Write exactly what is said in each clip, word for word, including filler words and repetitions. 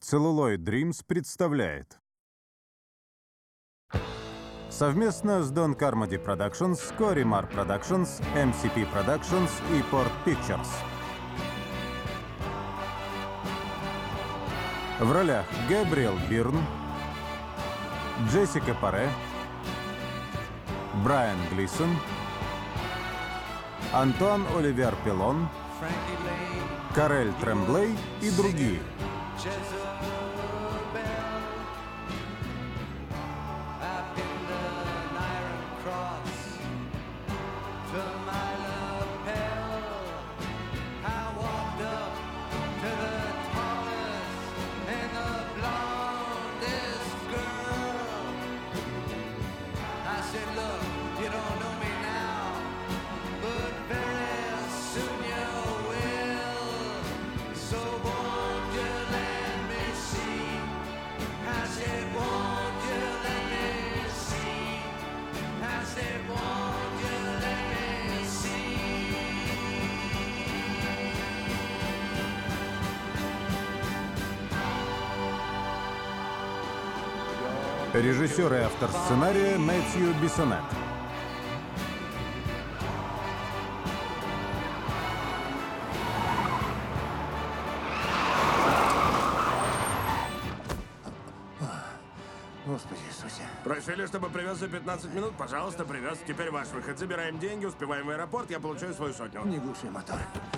Celluloid Dreams представляет совместно с Don Carmody Productions, Corimar Productions, эм си пи Productions и Port Pictures. В ролях Габриэл Бирн, Джессика Паре, Брайан Глисон, Антуан Оливер Пелон, Карель Тремблей и другие. Режиссер и автор сценария Мэтью Бессонет. Господи Иисусе. Просили, чтобы привез за пятнадцать минут. Пожалуйста, привез. Теперь ваш выход. Забираем деньги, успеваем в аэропорт, я получаю свою сотню. Не глуши мотор.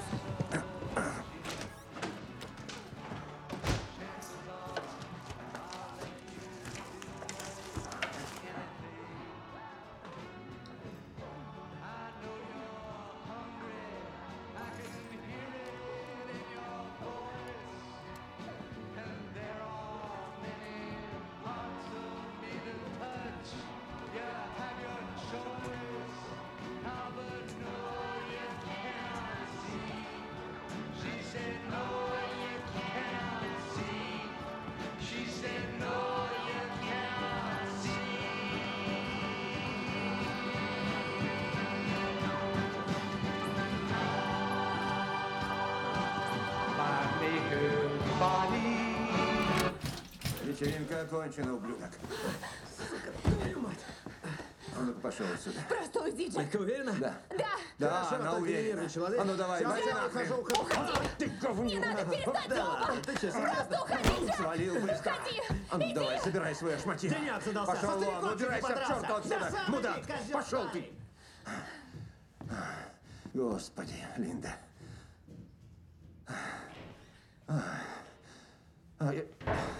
Вечеринка окончена, ублюдок. Сука, твою мать. А ну-ка, пошел отсюда. Просто уйди, Джек. Ты уверена? Да. Да. Да, Хорошо, она только уверена. нервный человек. А ну давай, Всё, давай я нахрен. ухожу, ухожу. Уходи. Ты говнюк. Не надо перестать, Да, оба. ты чё, Просто уходи, Джек. Свалил быстро. Уходи. А ну Иди. давай, собирай свои шмати. Ты не отсюдался. Пошел Смотри, вон, кончик убирайся к подрался. черту отсюда. Да сам Мудак, иди, козёл пошел ты. старый. Господи, Линда. А, а, я...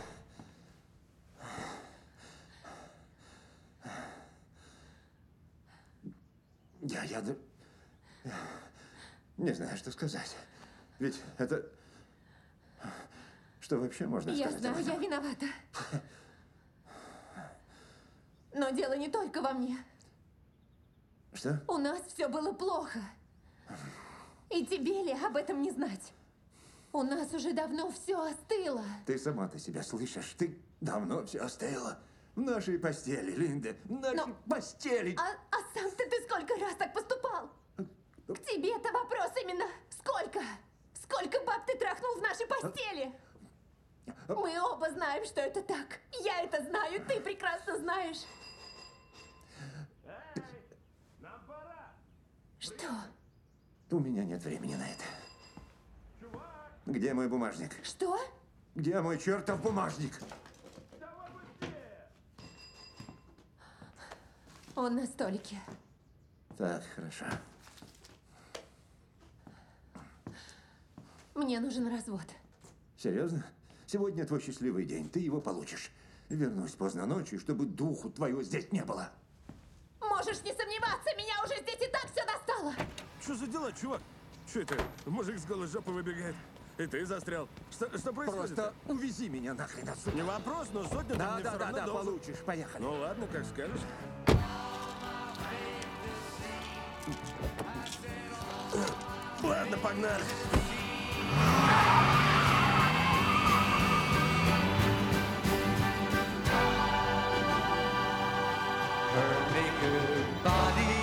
Я, я, да- я не знаю, что сказать. Ведь это... Что вообще можно Я сказать? знаю, об этом? я виновата. Но дело не только во мне. Что? У нас все было плохо. И тебе ли об этом не знать? У нас уже давно все остыло. Ты сама-то себя слышишь? Ты давно все остыло. В нашей постели, Линда. В нашей Но- постели. А, а сам-то ты сколько раз так поступал? К тебе-то вопрос именно сколько? Сколько баб ты трахнул в нашей постели? Мы оба знаем, что это так. Я это знаю, ты прекрасно знаешь. Нам пора. Что? У меня нет времени на это. Где мой бумажник? Что? Где мой чертов бумажник? Давай быстрее. Он на столике. Так, хорошо. Мне нужен развод. Серьезно? Сегодня твой счастливый день. Ты его получишь. Вернусь поздно ночью, чтобы духу твоего здесь не было. Можешь не сомневаться, меня уже здесь и так все достало. Что за дела, чувак? Что это? Мужик с голой жопы выбегает. И ты застрял. Что, что происходит? Просто увези меня нахрен отсюда. Не вопрос, но сотню ты Да, мне да, все да, равно да, должен. получишь. Поехали. Ну ладно, как скажешь. Ладно, погнали. Her naked body.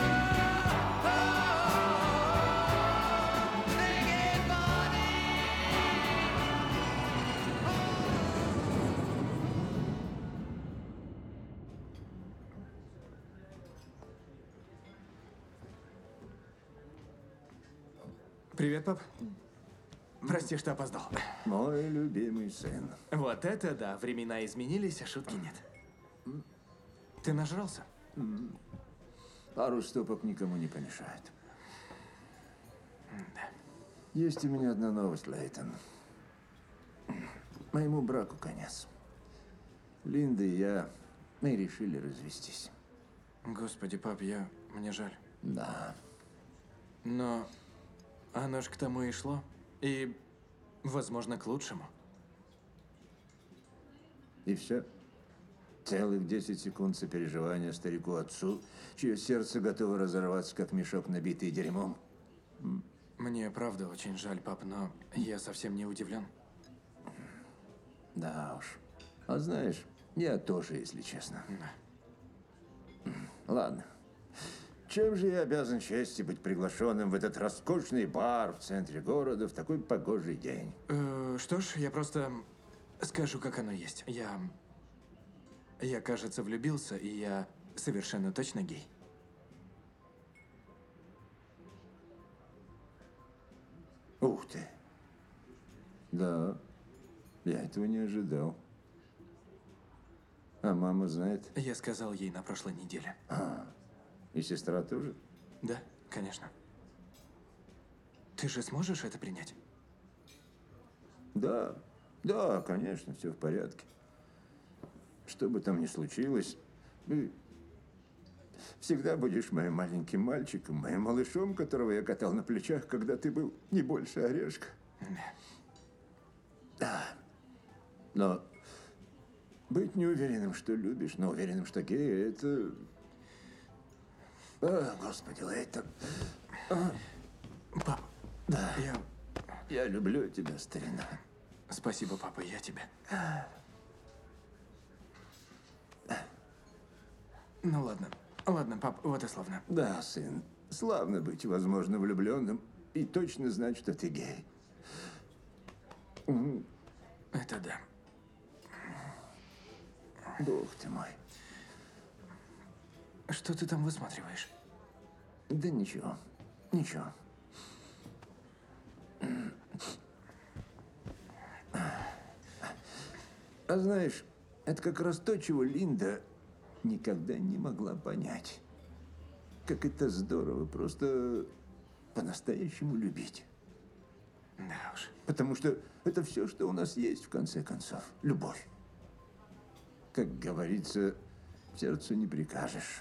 Oh, naked body. Привет, пап. Прости, что опоздал. Мой любимый сын. Вот это да, времена изменились, а шутки нет. Ты нажрался? Пару стопок никому не помешает. Да. Есть у меня одна новость, Лейтон. Моему браку конец. Линда и я, мы решили развестись. Господи, пап, я... Мне жаль. Да. Но оно ж к тому и шло. И, возможно, к лучшему. И все. Целых десять секунд сопереживания старику-отцу, чье сердце готово разорваться, как мешок, набитый дерьмом. Мне правда очень жаль, пап, но я совсем не удивлен. Да уж. А знаешь, я тоже, если честно. Да. Ладно. Чем же я обязан чести быть приглашенным в этот роскошный бар в центре города в такой погожий день? Э, что ж, я просто скажу, как оно есть. Я... Я, кажется, влюбился, и я совершенно точно гей. Ух ты. Да, я этого не ожидал. А мама знает? Я сказал ей на прошлой неделе. И сестра тоже? Да, конечно. Ты же сможешь это принять? Да, да, конечно, все в порядке. Что бы там ни случилось, ты всегда будешь моим маленьким мальчиком, моим малышом, которого я катал на плечах, когда ты был не больше орешка. Да. Но быть неуверенным, что любишь, но уверенным, что гей, это... О, Господи, Лейтон. Пап, Да, я... я люблю тебя, старина. Спасибо, папа, я тебя. Ну ладно. Ладно, пап, вот и славно. Да, сын, славно быть, возможно, влюбленным и точно знать, что ты гей. Мгм. Это да. Бог ты мой. Что ты там высматриваешь? Да ничего, ничего. А знаешь, это как раз то, чего Линда никогда не могла понять. Как это здорово просто по-настоящему любить. Да уж. Потому что это все, что у нас есть, в конце концов. Любовь. Как говорится, сердцу не прикажешь.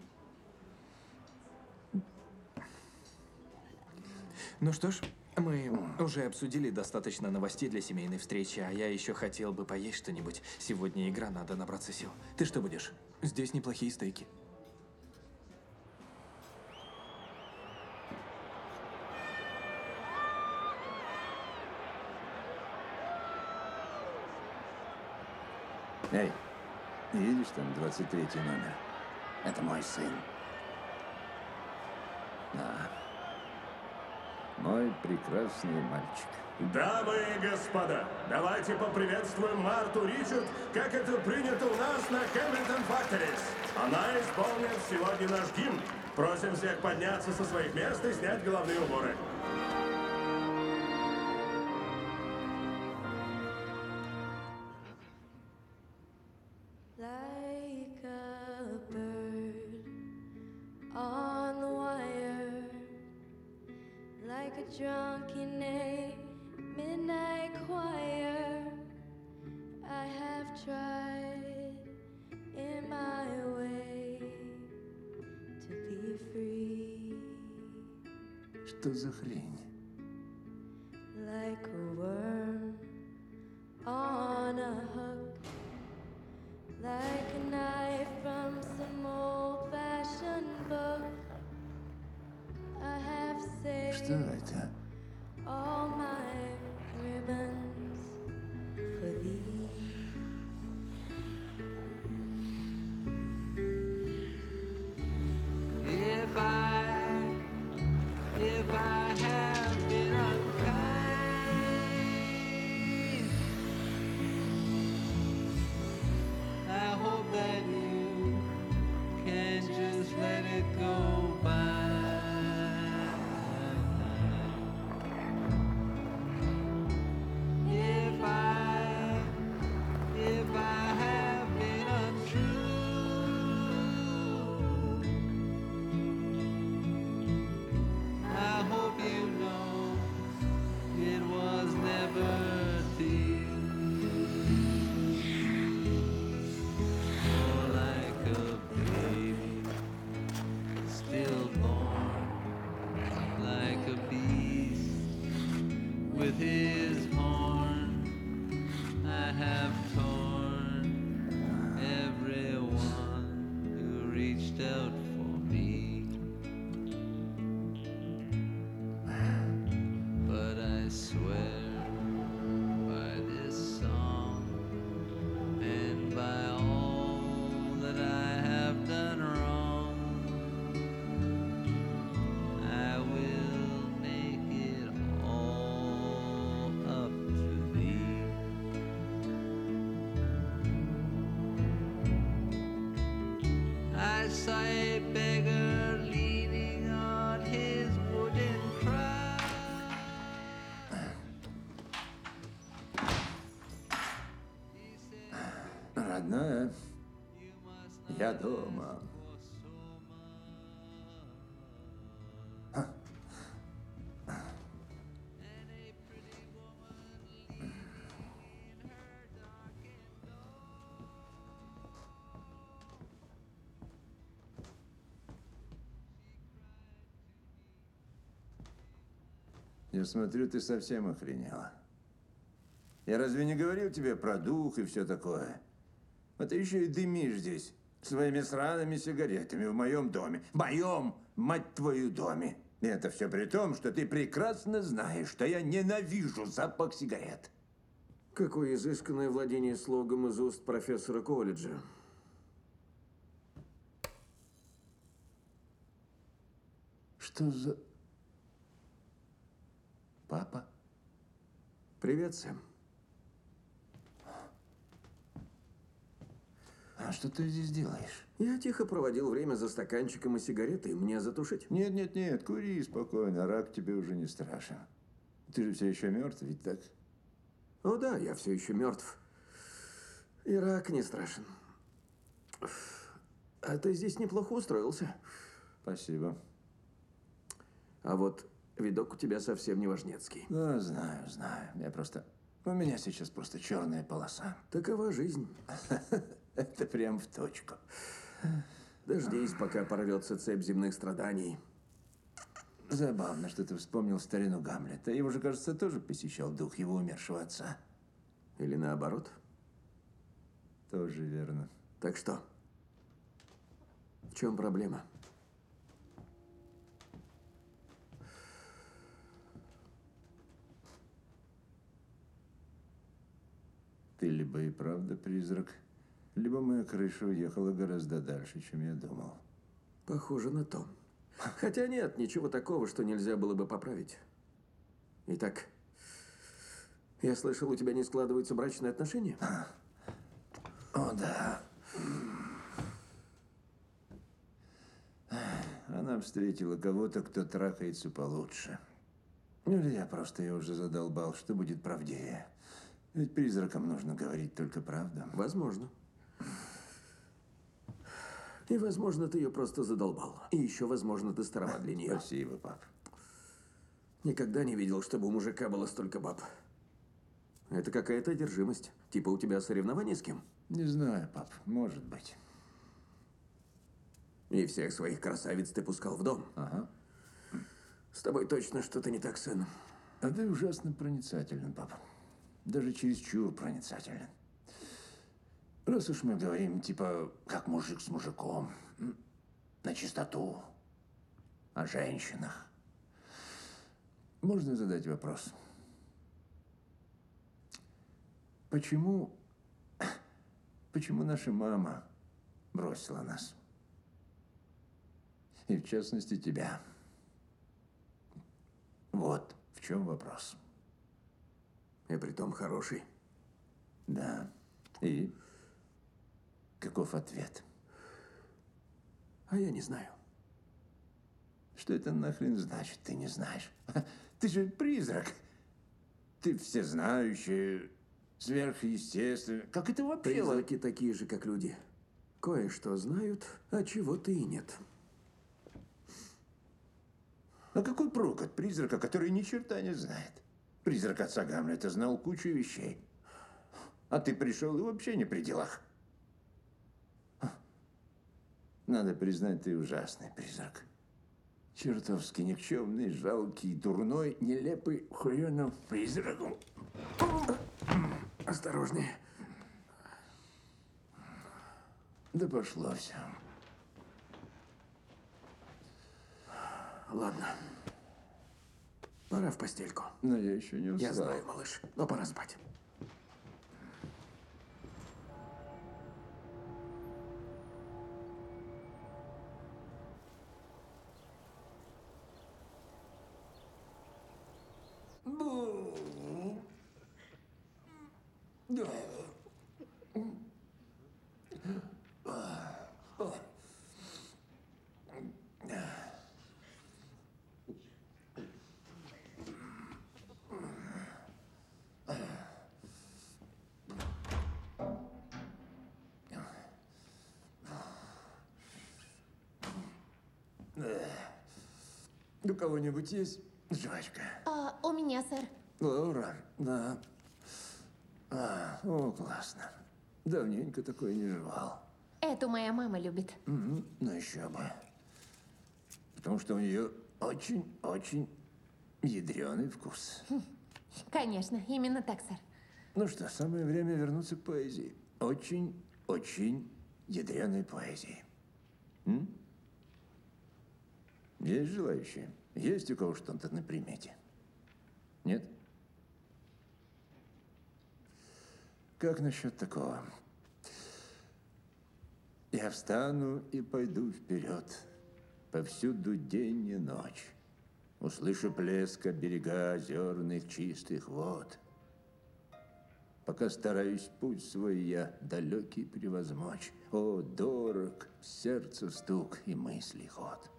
Ну что ж, мы уже обсудили достаточно новостей для семейной встречи, а я еще хотел бы поесть что-нибудь. Сегодня игра, надо набраться сил. Ты что будешь? Здесь неплохие стейки. Эй, видишь там двадцать третий номер? Это мой сын. Да. Мой прекрасный мальчик. Дамы и господа, давайте поприветствуем Марту Ричард, как это принято у нас на Хэмилтон Факторис. Она исполнит сегодня наш гимн. Просим всех подняться со своих мест и снять головные уборы. Like a bird on the wire, like a drunk in a midnight choir, I have tried in my way to be free. Что за хрень? Like a worm on a hook, like a knife from some old-fashioned book. I have Что saved это? all my ribbons for thee. If I, if I have been unkind, I hope that you can just let it go by. I saw a beggar leaning on his wooden cross. Родная, я дома. Я смотрю, ты совсем охренела. Я разве не говорил тебе про дух и все такое? А ты еще и дымишь здесь своими сраными сигаретами в моем доме. Моем, мать твою, доме. И это все при том, что ты прекрасно знаешь, что я ненавижу запах сигарет. Какое изысканное владение слогом из уст профессора колледжа. Что за... Папа? Привет, Сэм. А что ты здесь делаешь? Я тихо проводил время за стаканчиком и сигаретой. Мне затушить? Нет, нет, нет, кури спокойно, рак тебе уже не страшен. Ты же все еще мертв, ведь так? О да, я все еще мертв. И рак не страшен. А ты здесь неплохо устроился. Спасибо. А вот видок у тебя совсем не важнецкий. Да, знаю, знаю. Я просто... У меня сейчас просто черная полоса. Такова жизнь. Это прям в точку. Дождись, пока порвется цепь земных страданий. Забавно, что ты вспомнил старину Гамлета. Его же, кажется, тоже посещал дух его умершего отца. Или наоборот. Тоже верно. Так что? В чем проблема? Ты либо и правда призрак, либо моя крыша уехала гораздо дальше, чем я думал. Похоже на то. Хотя нет, ничего такого, что нельзя было бы поправить. Итак, я слышал, у тебя не складываются брачные отношения? О, да. Она встретила кого-то, кто трахается получше. Или я просто ее уже задолбал, что будет правдивее. Ведь призракам нужно говорить только правду. Возможно. И, возможно, ты ее просто задолбал. И еще, возможно, ты староват для нее. Спасибо, пап. Никогда не видел, чтобы у мужика было столько баб. Это какая-то одержимость. Типа у тебя соревнования с кем? Не знаю, пап. Может быть. И всех своих красавиц ты пускал в дом. Ага. С тобой точно что-то не так, сын. А ты ужасно проницателен, папа. Даже чересчур проницателен. Раз уж мы говорим, типа, как мужик с мужиком, на чистоту, о женщинах, можно задать вопрос. Почему, почему наша мама бросила нас? И в частности тебя. Вот в чем вопрос. И притом хороший. Да. И каков ответ? А я не знаю. Что это нахрен значит, ты не знаешь? Ты же призрак. Ты всезнающий, сверхъестественный. Как это вообще? Призраки такие же, как люди. Кое-что знают, а чего-то и нет. А какой прок от призрака, который ни черта не знает? Призрак отца Гамлета знал кучу вещей. А ты пришел и вообще не при делах. Надо признать, ты ужасный призрак. Чертовски никчемный, жалкий, дурной, нелепый, хренов призрак. Осторожнее. Да пошло все. Ладно. Пора в постельку. Но я еще не устал. Я знаю, малыш, но пора спать. У кого-нибудь есть жвачка? А, у меня, сэр. Лаура, да. А, о, классно. Давненько такое не жевал. Эту моя мама любит. Мгм, ну еще бы. Потому что у нее очень-очень ядреный вкус. Конечно, именно так, сэр. Ну что, самое время вернуться к поэзии. Очень-очень ядреной поэзии. М? Есть желающие? Есть у кого что-то на примете? Нет? Как насчет такого? Я встану и пойду вперед, повсюду день и ночь. Услышу плеск от берега озерных чистых вод. Пока стараюсь путь свой я далекий превозмочь. О, дорог сердцу стук и мысли ход.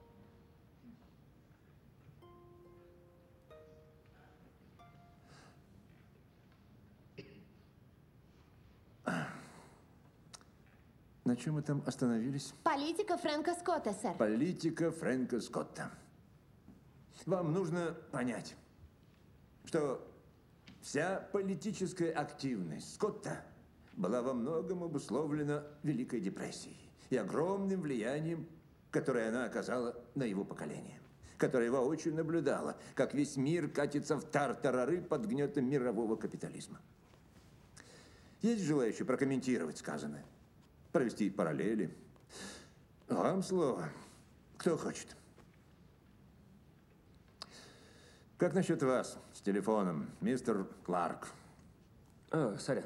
На чем мы там остановились? Политика Фрэнка Скотта, сэр. Политика Фрэнка Скотта. Вам нужно понять, что вся политическая активность Скотта была во многом обусловлена Великой депрессией и огромным влиянием, которое она оказала на его поколение, которое воочию наблюдало, как весь мир катится в тартарары под гнетом мирового капитализма. Есть желающие прокомментировать сказанное? Провести параллели? Вам слово. Кто хочет? Как насчет вас с телефоном, мистер Кларк? О, сорян.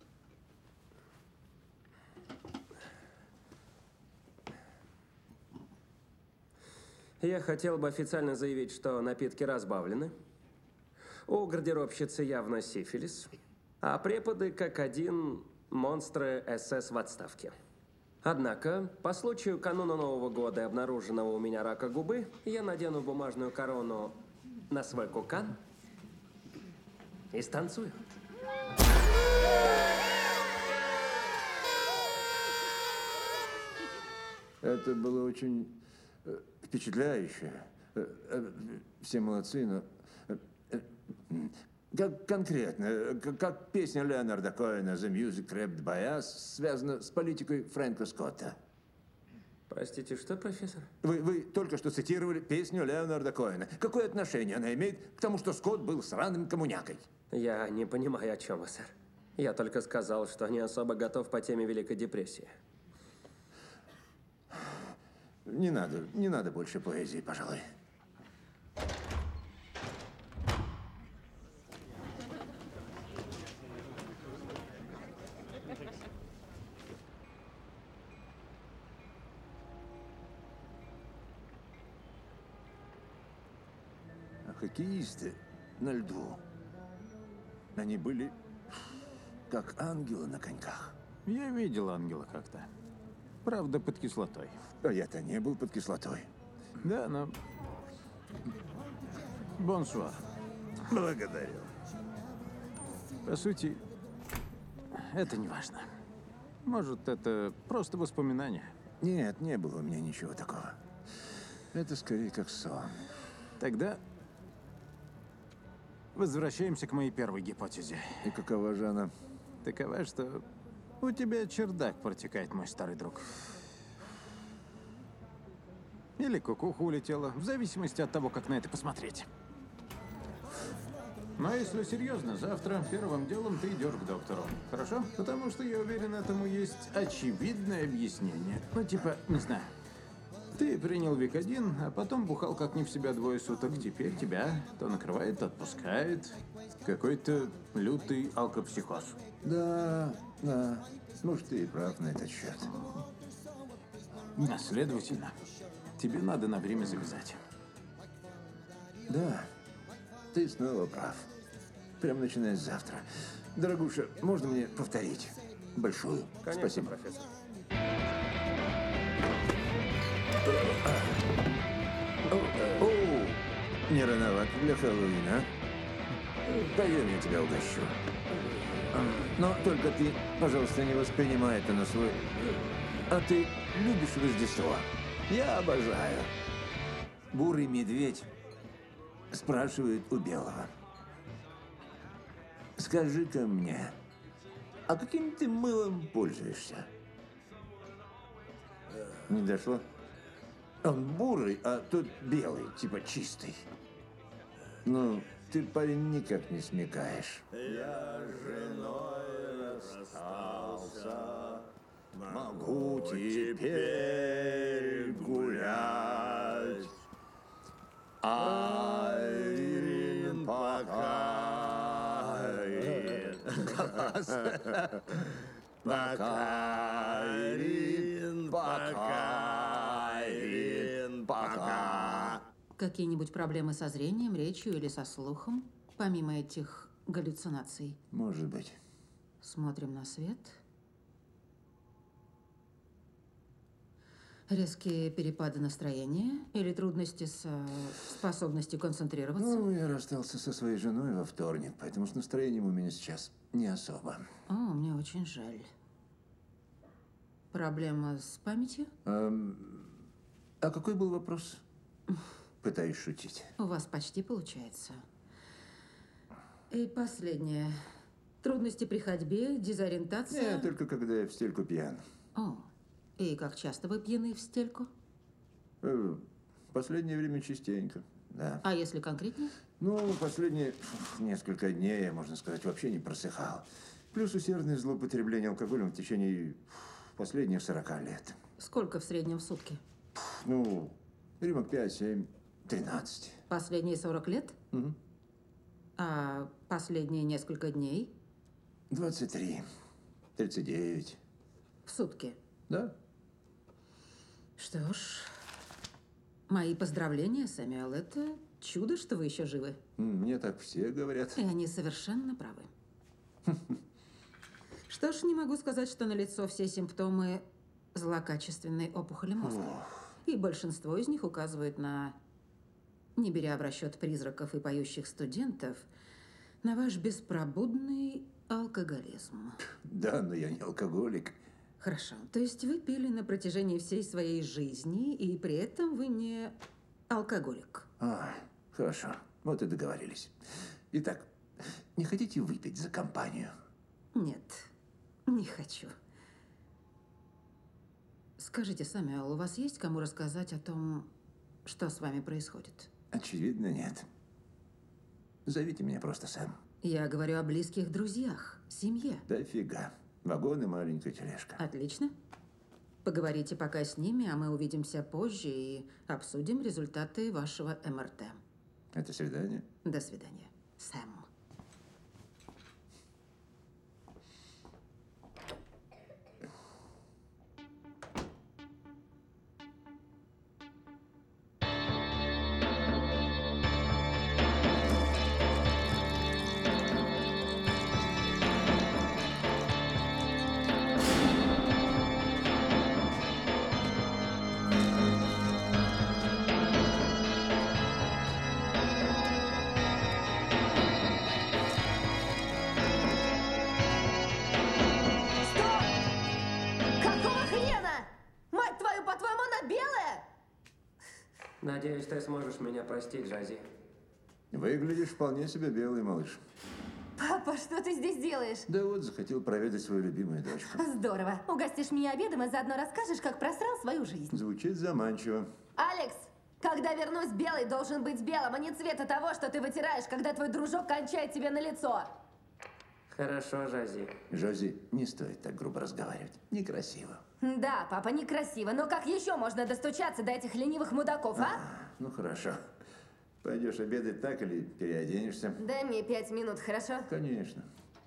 Я хотел бы официально заявить, что напитки разбавлены. У гардеробщицы явно сифилис, а преподы, как один, монстры СС в отставке. Однако, по случаю кануна Нового года и обнаруженного у меня рака губы, я надену бумажную корону на свой кукан и станцую. Это было очень э, впечатляюще. Э, э, все молодцы, но... э, э, как конкретно, э, как, как песня Леонарда Коэна «The Music Wrapped by Us» связана с политикой Фрэнка Скотта? Простите, что, профессор? Вы, вы только что цитировали песню Леонарда Коэна. Какое отношение она имеет к тому, что Скотт был сраным коммунякой? Я не понимаю, о чем вы, сэр. Я только сказал, что не особо готов по теме Великой депрессии. Не надо, не надо больше поэзии, пожалуй. А хоккеисты на льду, они были как ангелы на коньках. Я видел ангела как-то. Правда, под кислотой. А я-то не был под кислотой. Да, но... Бонсуар. Благодарю. По сути, это не важно. Может, это просто воспоминания. Нет, не было у меня ничего такого. Это скорее как сон. Тогда возвращаемся к моей первой гипотезе. И какова же она? Такова, что у тебя чердак протекает, мой старый друг. Или кукуха улетела, в зависимости от того, как на это посмотреть. Но если серьезно, завтра первым делом ты идешь к доктору. Хорошо? Потому что, я уверен, этому есть очевидное объяснение. Ну, типа, не знаю. Ты принял Викодин, а потом бухал как не в себя двое суток. Теперь тебя то накрывает, то отпускает. Какой-то лютый алкопсихоз. Да, да. Может, ты и прав на этот счет. А следовательно, тебе надо на время завязать. Да, ты снова прав. Прям начиная с завтра. Дорогуша, можно мне повторить? Большую. Конечно, Спасибо. профессор. О, не рановато для Хэллоуина, а? Пойдем, я тебя угощу. Но только ты, пожалуйста, не воспринимай это на свой... А ты любишь Рождество? Я обожаю. Бурый медведь спрашивает у Белого. Скажи-ка мне, а каким ты мылом пользуешься? Не дошло? Он бурый, а тот белый, типа чистый. Ну, ты, парень, никак не смекаешь. Я с женой расстался, могу теперь гулять. Айрин, пока. Пока, Айрин, пока. Айрин, пока. Какие-нибудь проблемы со зрением, речью или со слухом, помимо этих галлюцинаций? Может быть. Смотрим на свет. Резкие перепады настроения или трудности с э, способностью концентрироваться? Ну, я расстался со своей женой во вторник, поэтому с настроением у меня сейчас не особо. О, мне очень жаль. Проблема с памятью? Эм, а какой был вопрос? Пытаюсь шутить. У вас почти получается. И последнее. Трудности при ходьбе, дезориентация. Нет, только когда я в стельку пьян. О, и как часто вы пьяны в стельку? Э, последнее время частенько, да. А если конкретнее? Ну, последние фу, несколько дней я, можно сказать, вообще не просыхал. Плюс усердное злоупотребление алкоголем в течение фу, последних сорока лет. Сколько в среднем в сутки? Ну, рюмок пять, семь, тринадцать. Последние сорок лет? Угу. А последние несколько дней? двадцать три, тридцать девять. В сутки? Да. Что ж, мои поздравления, Сэмюэл. Это чудо, что вы еще живы. Мне так все говорят. И они совершенно правы. Что ж, не могу сказать, что налицо все симптомы злокачественной опухоли мозга. И большинство из них указывает на, не беря в расчет призраков и поющих студентов, на ваш беспробудный алкоголизм. Да, но я не алкоголик. Хорошо. То есть вы пили на протяжении всей своей жизни, и при этом вы не алкоголик? А, хорошо. Вот и договорились. Итак, не хотите выпить за компанию? Нет, не хочу. Скажите, Сэмюэл, у вас есть кому рассказать о том, что с вами происходит? Очевидно, нет. Зовите меня просто Сэм. Я говорю о близких друзьях, семье. Да фига. Вагон и маленькая тележка. Отлично. Поговорите пока с ними, а мы увидимся позже и обсудим результаты вашего эм эр тэ. Это свидание? До свидания, Сэм. Надеюсь, ты сможешь меня простить, Джази. Выглядишь вполне себе белый, малыш. Папа, что ты здесь делаешь? Да вот, захотел проведать свою любимую дочку. Здорово. Угостишь меня обедом и заодно расскажешь, как просрал свою жизнь. Звучит заманчиво. Алекс, когда вернусь, белый должен быть белым, а не цвета того, что ты вытираешь, когда твой дружок кончает тебе на лицо. Хорошо, Джази. Жози, не стоит так грубо разговаривать. Некрасиво. Да, папа, некрасиво, но как еще можно достучаться до этих ленивых мудаков, а? а ну хорошо. Пойдешь обедать так или переоденешься? Дай мне пять минут, хорошо? Конечно.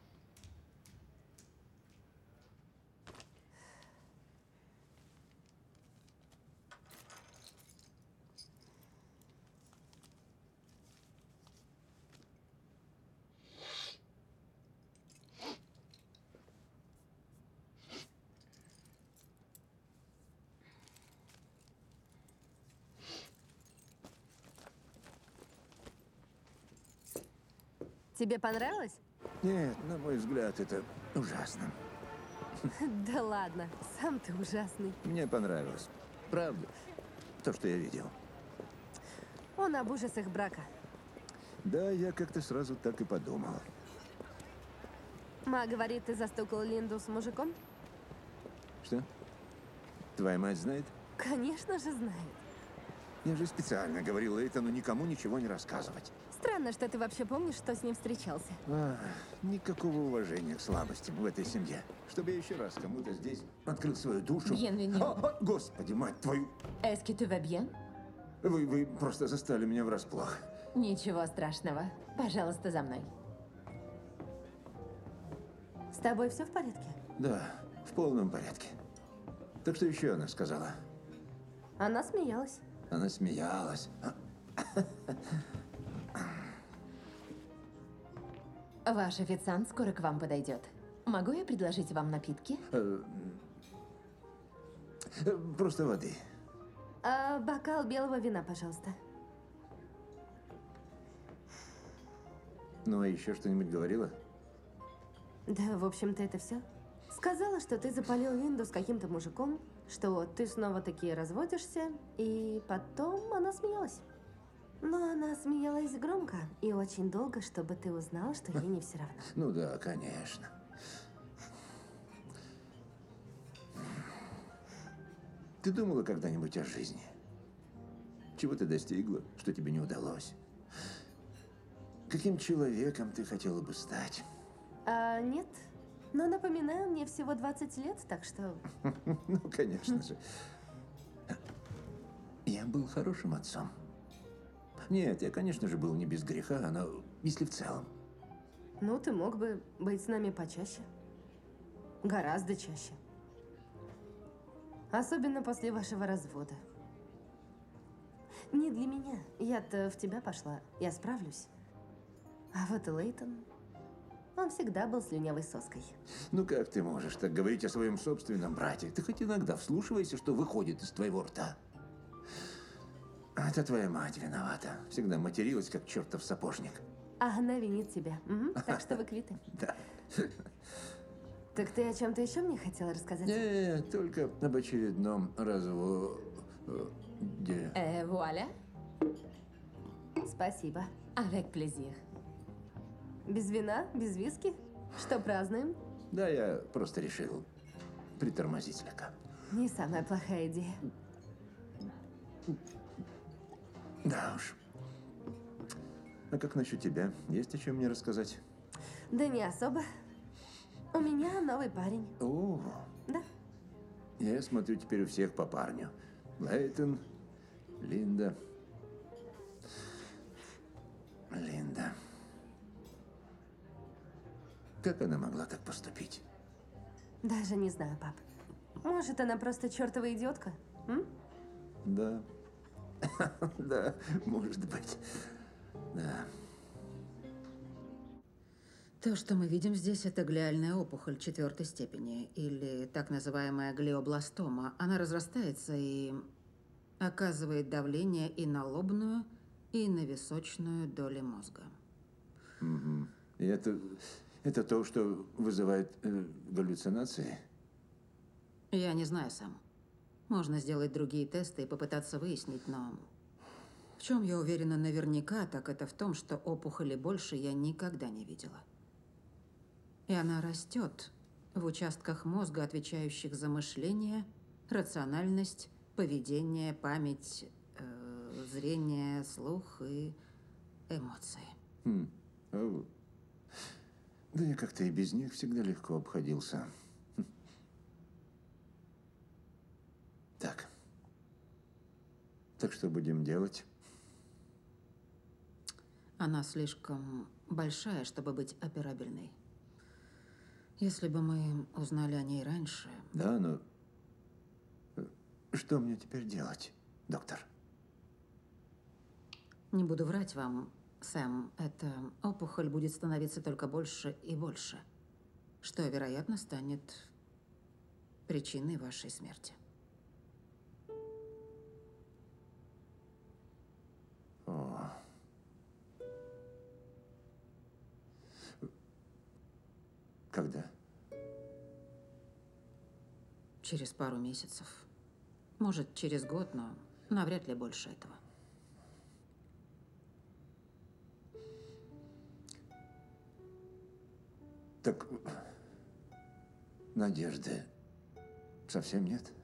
Тебе понравилось? Нет, на мой взгляд, это ужасно. Да ладно, сам ты ужасный. Мне понравилось. Правда. То, что я видел. Он об ужасах брака. Да, я как-то сразу так и подумал. Ма говорит, ты застукал Линду с мужиком? Что? Твоя мать знает? Конечно же знает. Я же специально говорил Эйтану никому ничего не рассказывать. Странно, что ты вообще помнишь, что с ним встречался. А, никакого уважения к слабостям в этой семье. Чтобы я еще раз кому-то здесь открыл свою душу. Bienvenue. А, а, Господи, мать твою! Est-ce que tu vas bien? Вы, вы просто застали меня врасплох. Ничего страшного. Пожалуйста, за мной. С тобой все в порядке? Да, в полном порядке. Так что еще она сказала? Она смеялась. Она смеялась. Ваш официант скоро к вам подойдет. Могу я предложить вам напитки? Э, э, Просто воды. А, бокал белого вина, пожалуйста. Ну, а еще что-нибудь говорила? Да, в общем-то, это все. Сказала, что ты запалил Линду с каким-то мужиком, что ты снова-таки разводишься, и потом она смеялась. Но она смеялась громко и очень долго, чтобы ты узнал, что ей не все равно. Ну да, конечно. Ты думала когда-нибудь о жизни? Чего ты достигла, что тебе не удалось? Каким человеком ты хотела бы стать? А, нет. Но напоминаю, мне всего двадцать лет, так что... Ну, конечно же. Я был хорошим отцом. Нет, я, конечно же, был не без греха, но если в целом. Ну, ты мог бы быть с нами почаще. Гораздо чаще. Особенно после вашего развода. Не для меня. Я-то в тебя пошла. Я справлюсь. А вот Лейтон... Он всегда был слюнявой соской. Ну, как ты можешь так говорить о своем собственном брате? Ты хоть иногда вслушивайся, что выходит из твоего рта. Это твоя мать виновата. Всегда материлась, как чертов сапожник. А она винит тебя. Мгм. Так что вы квиты. Да. Так ты о чем-то еще мне хотела рассказать? Не, только об очередном разводе. Э, вуаля. Спасибо. Avec plaisir. Без вина? Без виски? Что, празднуем? Да, я просто решил притормозить слегка. Не самая плохая идея. Да уж. А как насчет тебя? Есть о чем мне рассказать? Да не особо. У меня новый парень. О, Да. я смотрю теперь у всех по парню. Лейтон, Линда. Линда. Как она могла так поступить? Даже не знаю, пап. Может, она просто чертова идиотка? М? Да. Да, может быть. Да. То, что мы видим здесь, это глиальная опухоль четвертой степени, или так называемая глиобластома. Она разрастается и оказывает давление и на лобную, и на височную доли мозга. Угу. И это, это то, что вызывает э, галлюцинации? Я не знаю сам. Можно сделать другие тесты и попытаться выяснить, но... В чем я уверена наверняка, так это в том, что опухоли больше я никогда не видела. И она растет в участках мозга, отвечающих за мышление, рациональность, поведение, память, э, зрение, слух и эмоции. Хм. О. Да я как-то и без них всегда легко обходился. Хм. Так. Так что будем делать? Она слишком большая, чтобы быть операбельной. Если бы мы узнали о ней раньше... Да, но... Что мне теперь делать, доктор? Не буду врать вам, Сэм, эта опухоль будет становиться только больше и больше, что, вероятно, станет причиной вашей смерти. О. Когда? Через пару месяцев. Может, через год, но навряд ли больше этого. Так надежды совсем нет?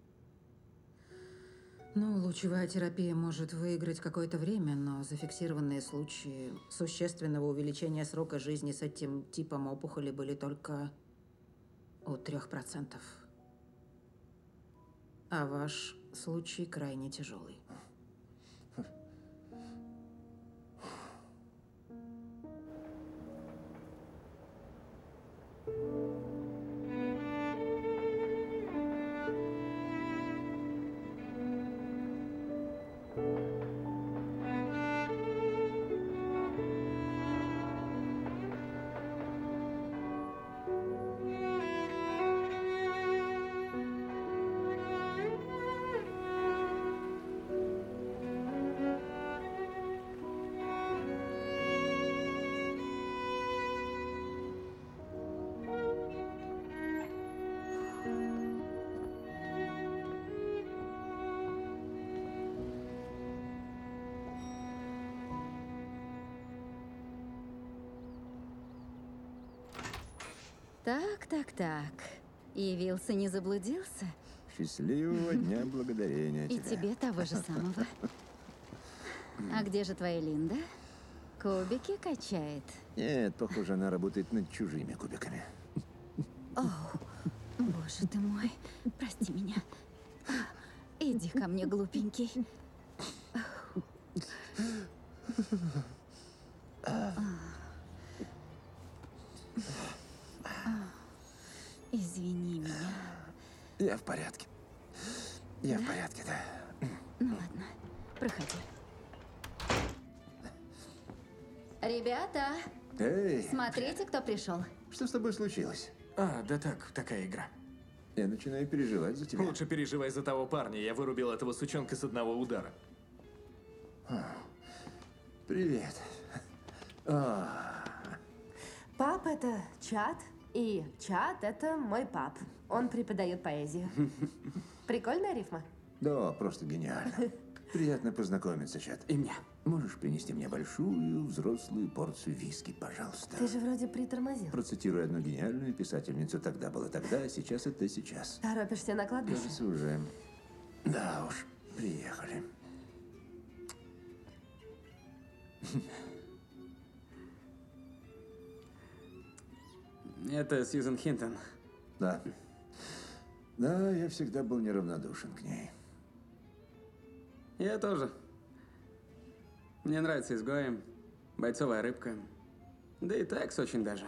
Ну, лучевая терапия может выиграть какое-то время, но зафиксированные случаи существенного увеличения срока жизни с этим типом опухоли были только у трех процентов. А ваш случай крайне тяжелый. Так, так, так. Явился, не заблудился? Счастливого дня благодарения И тебе. тебе того же самого. А где же твоя Линда? Кубики качает. Нет, похоже, она работает над чужими кубиками. О, боже ты мой, прости меня. Иди ко мне, глупенький. Извини меня. Я в порядке. Я в порядке, да. Ну ладно, проходи. Ребята, Эй, смотрите, кто пришел. что с тобой случилось? А, да так, такая игра. Я начинаю переживать за тебя. Лучше переживай за того парня. Я вырубил этого сучонка с одного удара. Привет. А, Пап — это Чад, и Чад — это мой пап. Он преподает поэзию. Прикольная рифма? да, просто гениально. Приятно познакомиться, Чат. И мне. Можешь принести мне большую взрослую порцию виски, пожалуйста? Ты же вроде притормозил. Процитирую одну гениальную писательницу. Тогда было тогда, а сейчас это сейчас. Торопишься на кладбище? Кажется, уже. Да уж, приехали. Это Сьюзен Хинтон. Да. Да, я всегда был неравнодушен к ней. Я тоже. Мне нравится «Изгои», «Бойцовая рыбка». Да и «Текс» очень даже.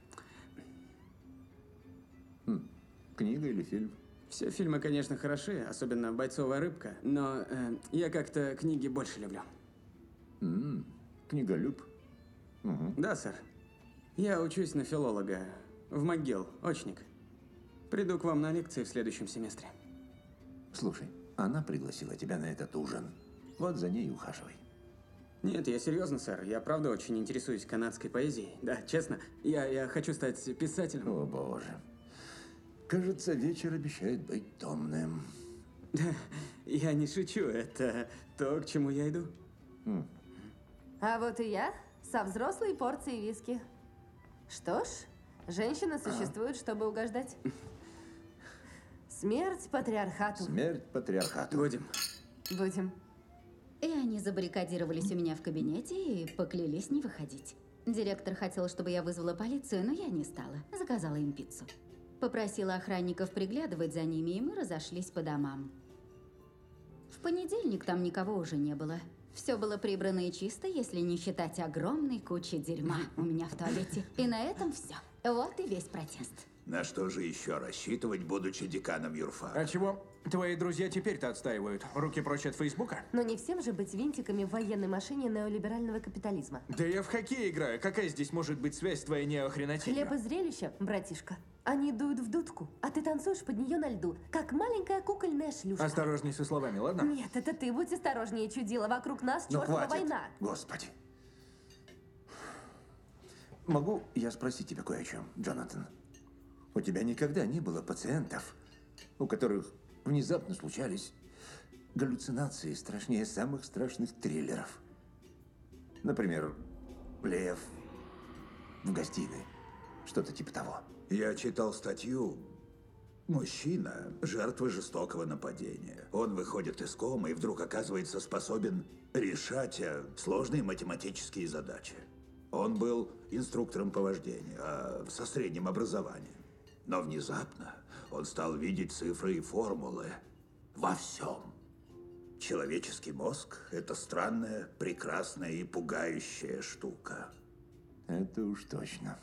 Книга или фильм? Все фильмы, конечно, хороши, особенно «Бойцовая рыбка», но э, я как-то книги больше люблю. М, Книголюб. Да, сэр. Я учусь на филолога в МcGill, очник. Приду к вам на лекции в следующем семестре. Слушай, она пригласила тебя на этот ужин. Вот за ней и ухаживай. Нет, я серьезно, сэр. Я правда очень интересуюсь канадской поэзией. Да, честно. Я, я хочу стать писателем. О, боже. Кажется, вечер обещает быть томным. Я не шучу. Это то, к чему я иду. А вот и я со взрослой порцией виски. Что ж, женщины существуют, чтобы угождать. Смерть патриархату. Смерть патриархату. Будем. Будем. И они забаррикадировались у меня в кабинете и поклялись не выходить. Директор хотел, чтобы я вызвала полицию, но я не стала. Заказала им пиццу. Попросила охранников приглядывать за ними, и мы разошлись по домам. В понедельник там никого уже не было. Все было прибрано и чисто, если не считать огромной кучи дерьма у меня в туалете. И на этом все. Вот и весь протест. На что же еще рассчитывать, будучи деканом юрфака? А чего твои друзья теперь-то отстаивают? Руки прочь от Фейсбука? Но не всем же быть винтиками в военной машине неолиберального капитализма. Да я в хоккей играю. Какая здесь может быть связь с твоей неохренотенью? Хлеб и зрелище, братишка. Они дуют в дудку, а ты танцуешь под нее на льду, как маленькая кукольная шлюшка. Осторожней со словами, ладно? Нет, это ты будь осторожнее, чудила. Вокруг нас Ну, чертова хватит. война. Господи. Могу я спросить тебя кое о чем, Джонатан? У тебя никогда не было пациентов, у которых внезапно случались галлюцинации страшнее самых страшных триллеров? Например, лев в гостиной. Что-то типа того. Я читал статью. Мужчина – жертва жестокого нападения. Он выходит из комы и вдруг оказывается способен решать э, сложные математические задачи. Он был инструктором по вождению, а со средним образованием. Но внезапно он стал видеть цифры и формулы во всем. Человеческий мозг – это странная, прекрасная и пугающая штука. Это уж точно.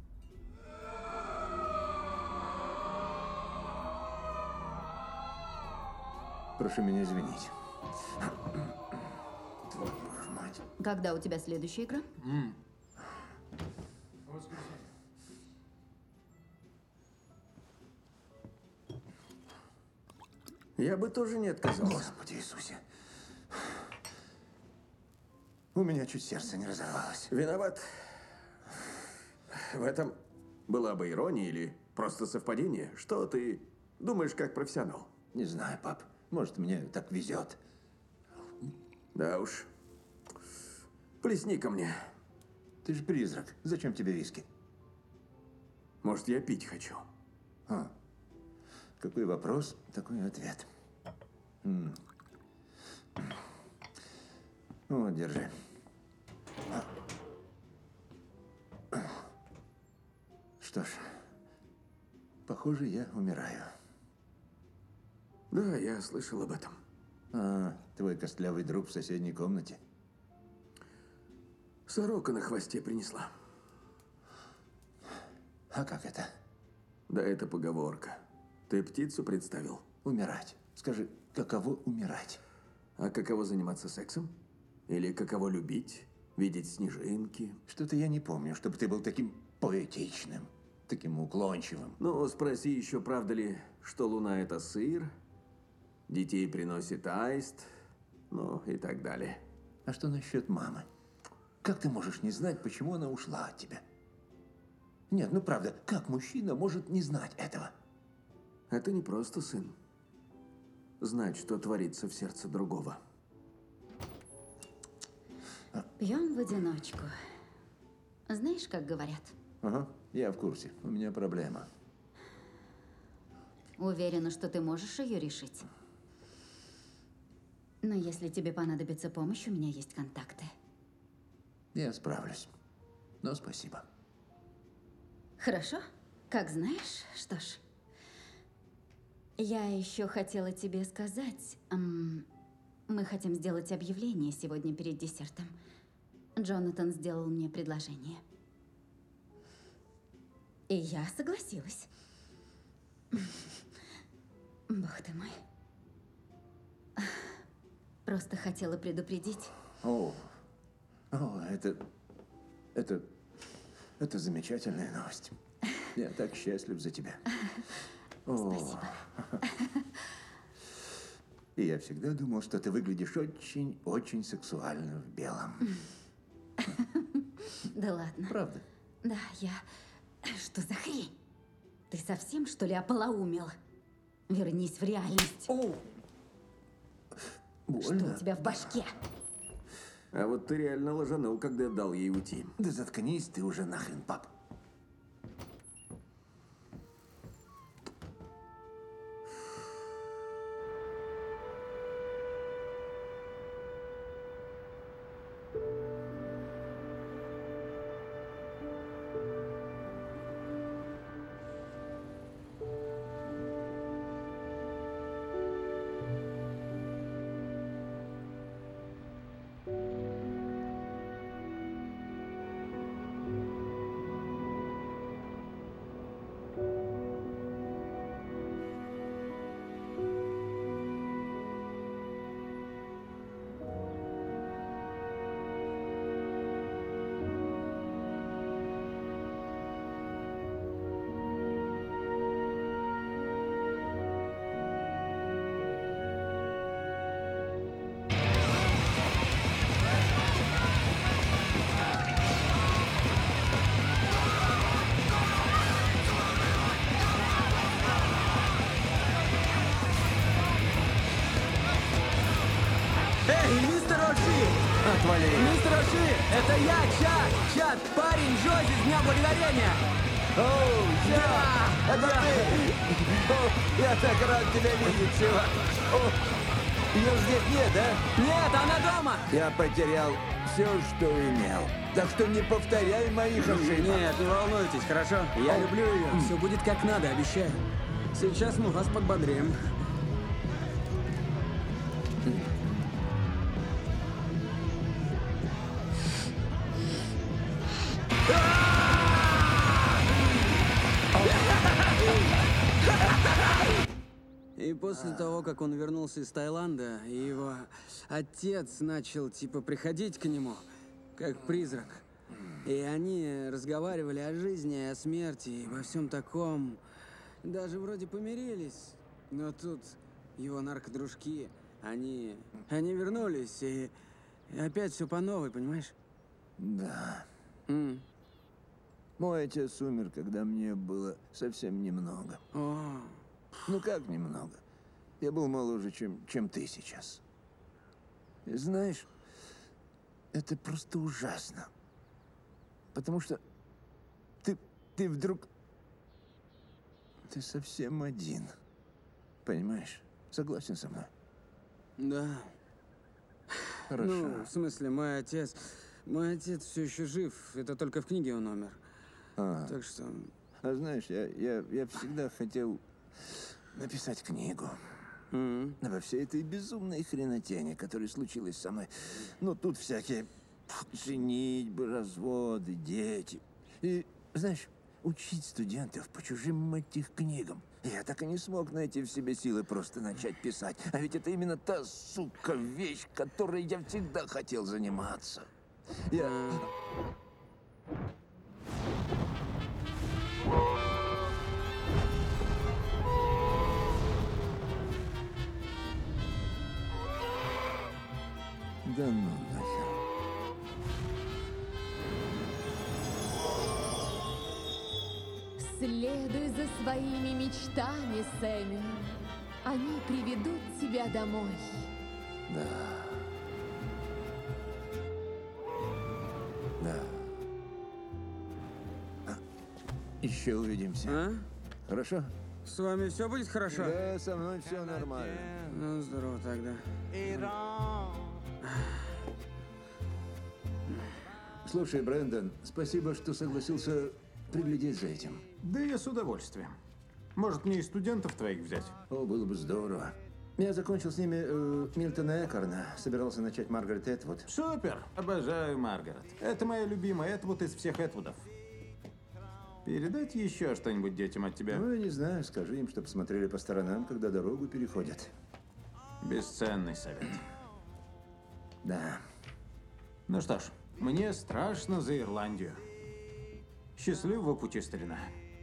Прошу меня извинить. Твою ж мать. Когда у тебя следующая игра? Я бы тоже не отказался. Господи Иисусе. У меня чуть сердце не разорвалось. Виноват. В этом была бы ирония или просто совпадение. Что ты думаешь как профессионал? Не знаю, пап. Может, мне так везет. Да уж. Плесни ко мне. Ты же призрак. Зачем тебе виски? Может, я пить хочу. А. Какой вопрос, такой ответ. М. Вот, держи. Что ж, похоже, я умираю. Да, я слышал об этом. А, твой костлявый друг в соседней комнате? Сорока на хвосте принесла. А как это? Да это поговорка. Ты птицу представил? Умирать. Скажи, каково умирать? А каково заниматься сексом? Или каково любить? Видеть снежинки? Что-то я не помню, чтобы ты был таким поэтичным, таким уклончивым. Ну, спроси еще, правда ли, что луна – это сыр, детей приносит аист, ну и так далее. А что насчет мамы? Как ты можешь не знать, почему она ушла от тебя? Нет, ну правда, как мужчина может не знать этого? Это не просто, сын. Знать, что творится в сердце другого. Пьем в одиночку. Знаешь, как говорят? Ага, я в курсе. У меня проблема. Уверена, что ты можешь ее решить. Но если тебе понадобится помощь, у меня есть контакты. Я справлюсь. Но спасибо. Хорошо? Как знаешь, что ж. Я еще хотела тебе сказать, эм, мы хотим сделать объявление сегодня перед десертом. Джонатан сделал мне предложение. И я согласилась. Бог ты мой. Просто хотела предупредить. О, о, это, это, это замечательная новость. Я так счастлив за тебя. О. Спасибо. И я всегда думал, что ты выглядишь очень-очень сексуально в белом. Да ладно. Правда? Да, я... Что за хрень? Ты совсем, что ли, ополоумел? Вернись в реальность. О! Что у тебя в башке? А вот ты реально ложанул, когда дал ей уйти. Да заткнись ты уже нахрен, пап. Отвали. Мистер Оши, это я, Чак! Чак, парень Джози с Дня Благодарения! Оу, чувак! Это ты! О, я так рад тебя видеть, чувак! О, ее здесь нет, да? Нет, она дома! Я потерял все, что имел. Так что не повторяй моих ошибок. Нет, не волнуйтесь, хорошо? Я люблю ее. Все будет как надо, обещаю. Сейчас мы вас подбодрим. И после того, как он вернулся из Таиланда, и его отец начал, типа, приходить к нему, как призрак. И они разговаривали о жизни, о смерти, и во всем таком. Даже вроде помирились. Но тут его наркодружки, они... Они вернулись, и, и опять все по новой, понимаешь? Да. М. Мой отец умер, когда мне было совсем немного. О, Ну как немного? Я был моложе, чем, чем ты сейчас. И знаешь, это просто ужасно. Потому что ты, ты вдруг... Ты совсем один. Понимаешь? Согласен со мной? да. Хорошо. Ну, в смысле, мой отец... Мой отец все еще жив. Это только в книге он умер. А, Так что... а знаешь, я, я, я всегда хотел написать книгу. М. Обо всей этой безумной хренотени, которая случилась со мной. Ну, тут всякие женитьбы, разводы, дети. И, знаешь, учить студентов по чужим этих книгам. Я так и не смог найти в себе силы просто начать писать. А ведь это именно та, сука, вещь, которой я всегда хотел заниматься. Я... Да ну нахер. Следуй за своими мечтами, Сэмми. Они приведут тебя домой. Да. Да. А, еще увидимся. А? Хорошо? С вами все будет хорошо? Да, со мной все нормально. Ну, здорово тогда. Слушай, Брэндон, спасибо, что согласился приглядеть за этим. Да я с удовольствием. Может, мне и студентов твоих взять? О, было бы здорово. Я закончил с ними э, Милтона Экорна. Собирался начать Маргарет Этвуд. Супер! Обожаю Маргарет. Это моя любимая Этвуд из всех Этвудов. Передать еще что-нибудь детям от тебя? Ну, я не знаю, скажи им, чтобы смотрели по сторонам, когда дорогу переходят. Бесценный совет. Да. Ну что ж, мне страшно за Ирландию. Счастливого пути, старина.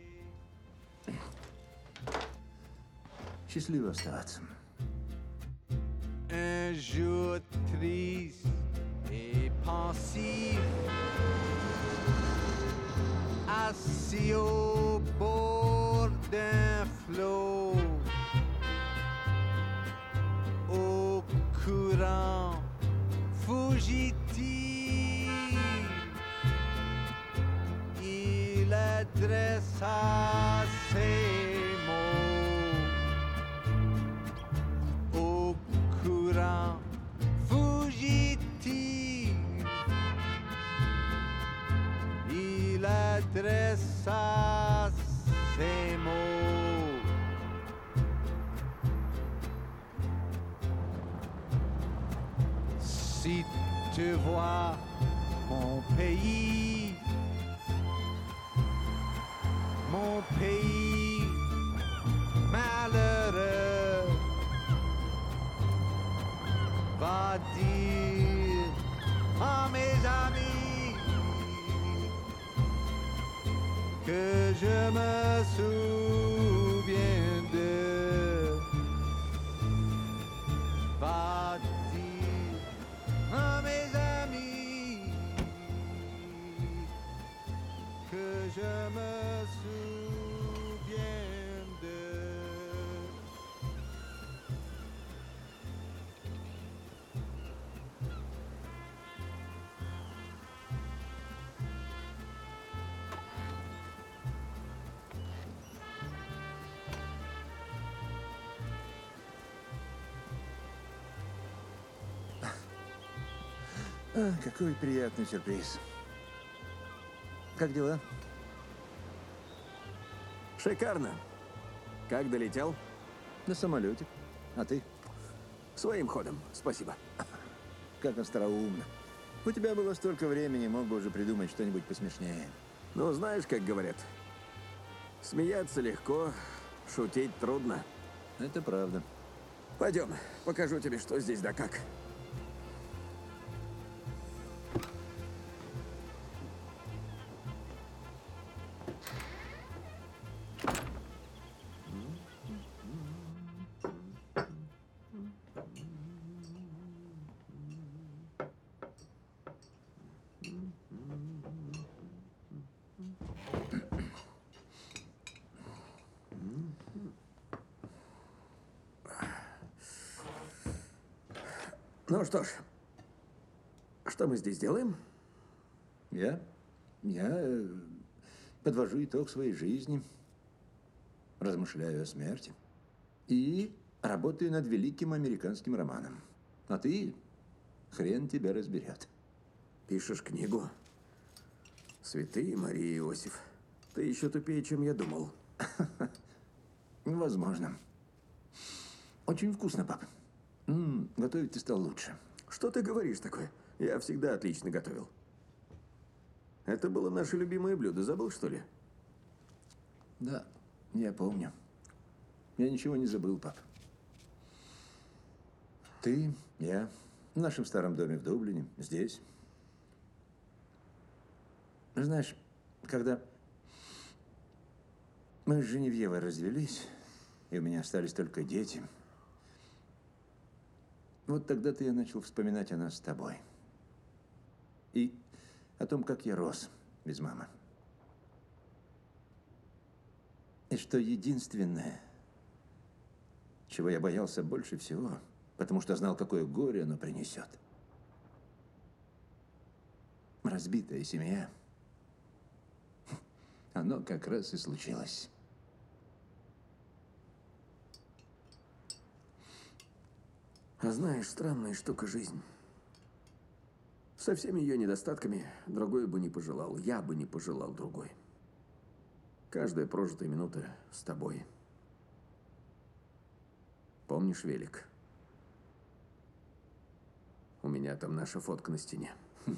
Счастливо оставаться. Un jour triste et pensif, assis au bord d'un flot, au courant fugitif, il adressa ses mots au courant fugitif. Il adressa ses mots. Si tu vois mon pays, mon pays malheureux, va dire à mes amis que je me souviens d'eux. Va dire à mes amis que je me souviens d'eux. А, какой приятный сюрприз. Как дела? Шикарно. Как долетел? На самолете. А ты? Своим ходом, спасибо. Как остроумно. У тебя было столько времени, мог бы уже придумать что-нибудь посмешнее. Ну, знаешь, как говорят, смеяться легко, шутить трудно. Это правда. Пойдем, покажу тебе, что здесь да как. Ну что ж, что мы здесь делаем? Я? Я э, подвожу итог своей жизни, размышляю о смерти и работаю над великим американским романом. А ты, хрен тебя разберет. Пишешь книгу? Святые Мария и Иосиф. Ты еще тупее, чем я думал. Возможно. Очень вкусно, пап. М, готовить ты стал лучше. Что ты говоришь такое? Я всегда отлично готовил. Это было наше любимое блюдо. Забыл, что ли? Да, я помню. Я ничего не забыл, пап. Ты, я, в нашем старом доме в Дублине, здесь. Знаешь, когда мы с Женевьевой развелись, и у меня остались только дети, вот тогда-то я начал вспоминать о нас с тобой. И о том, как я рос без мамы. И что единственное, чего я боялся больше всего, потому что знал, какое горе оно принесет. Разбитая семья. Оно как раз и случилось. А знаешь, странная штука жизнь. Со всеми ее недостатками другой бы не пожелал. Я бы не пожелал другой. Каждая прожитая минута с тобой. Помнишь велик? У меня там наша фотка на стене. Хм.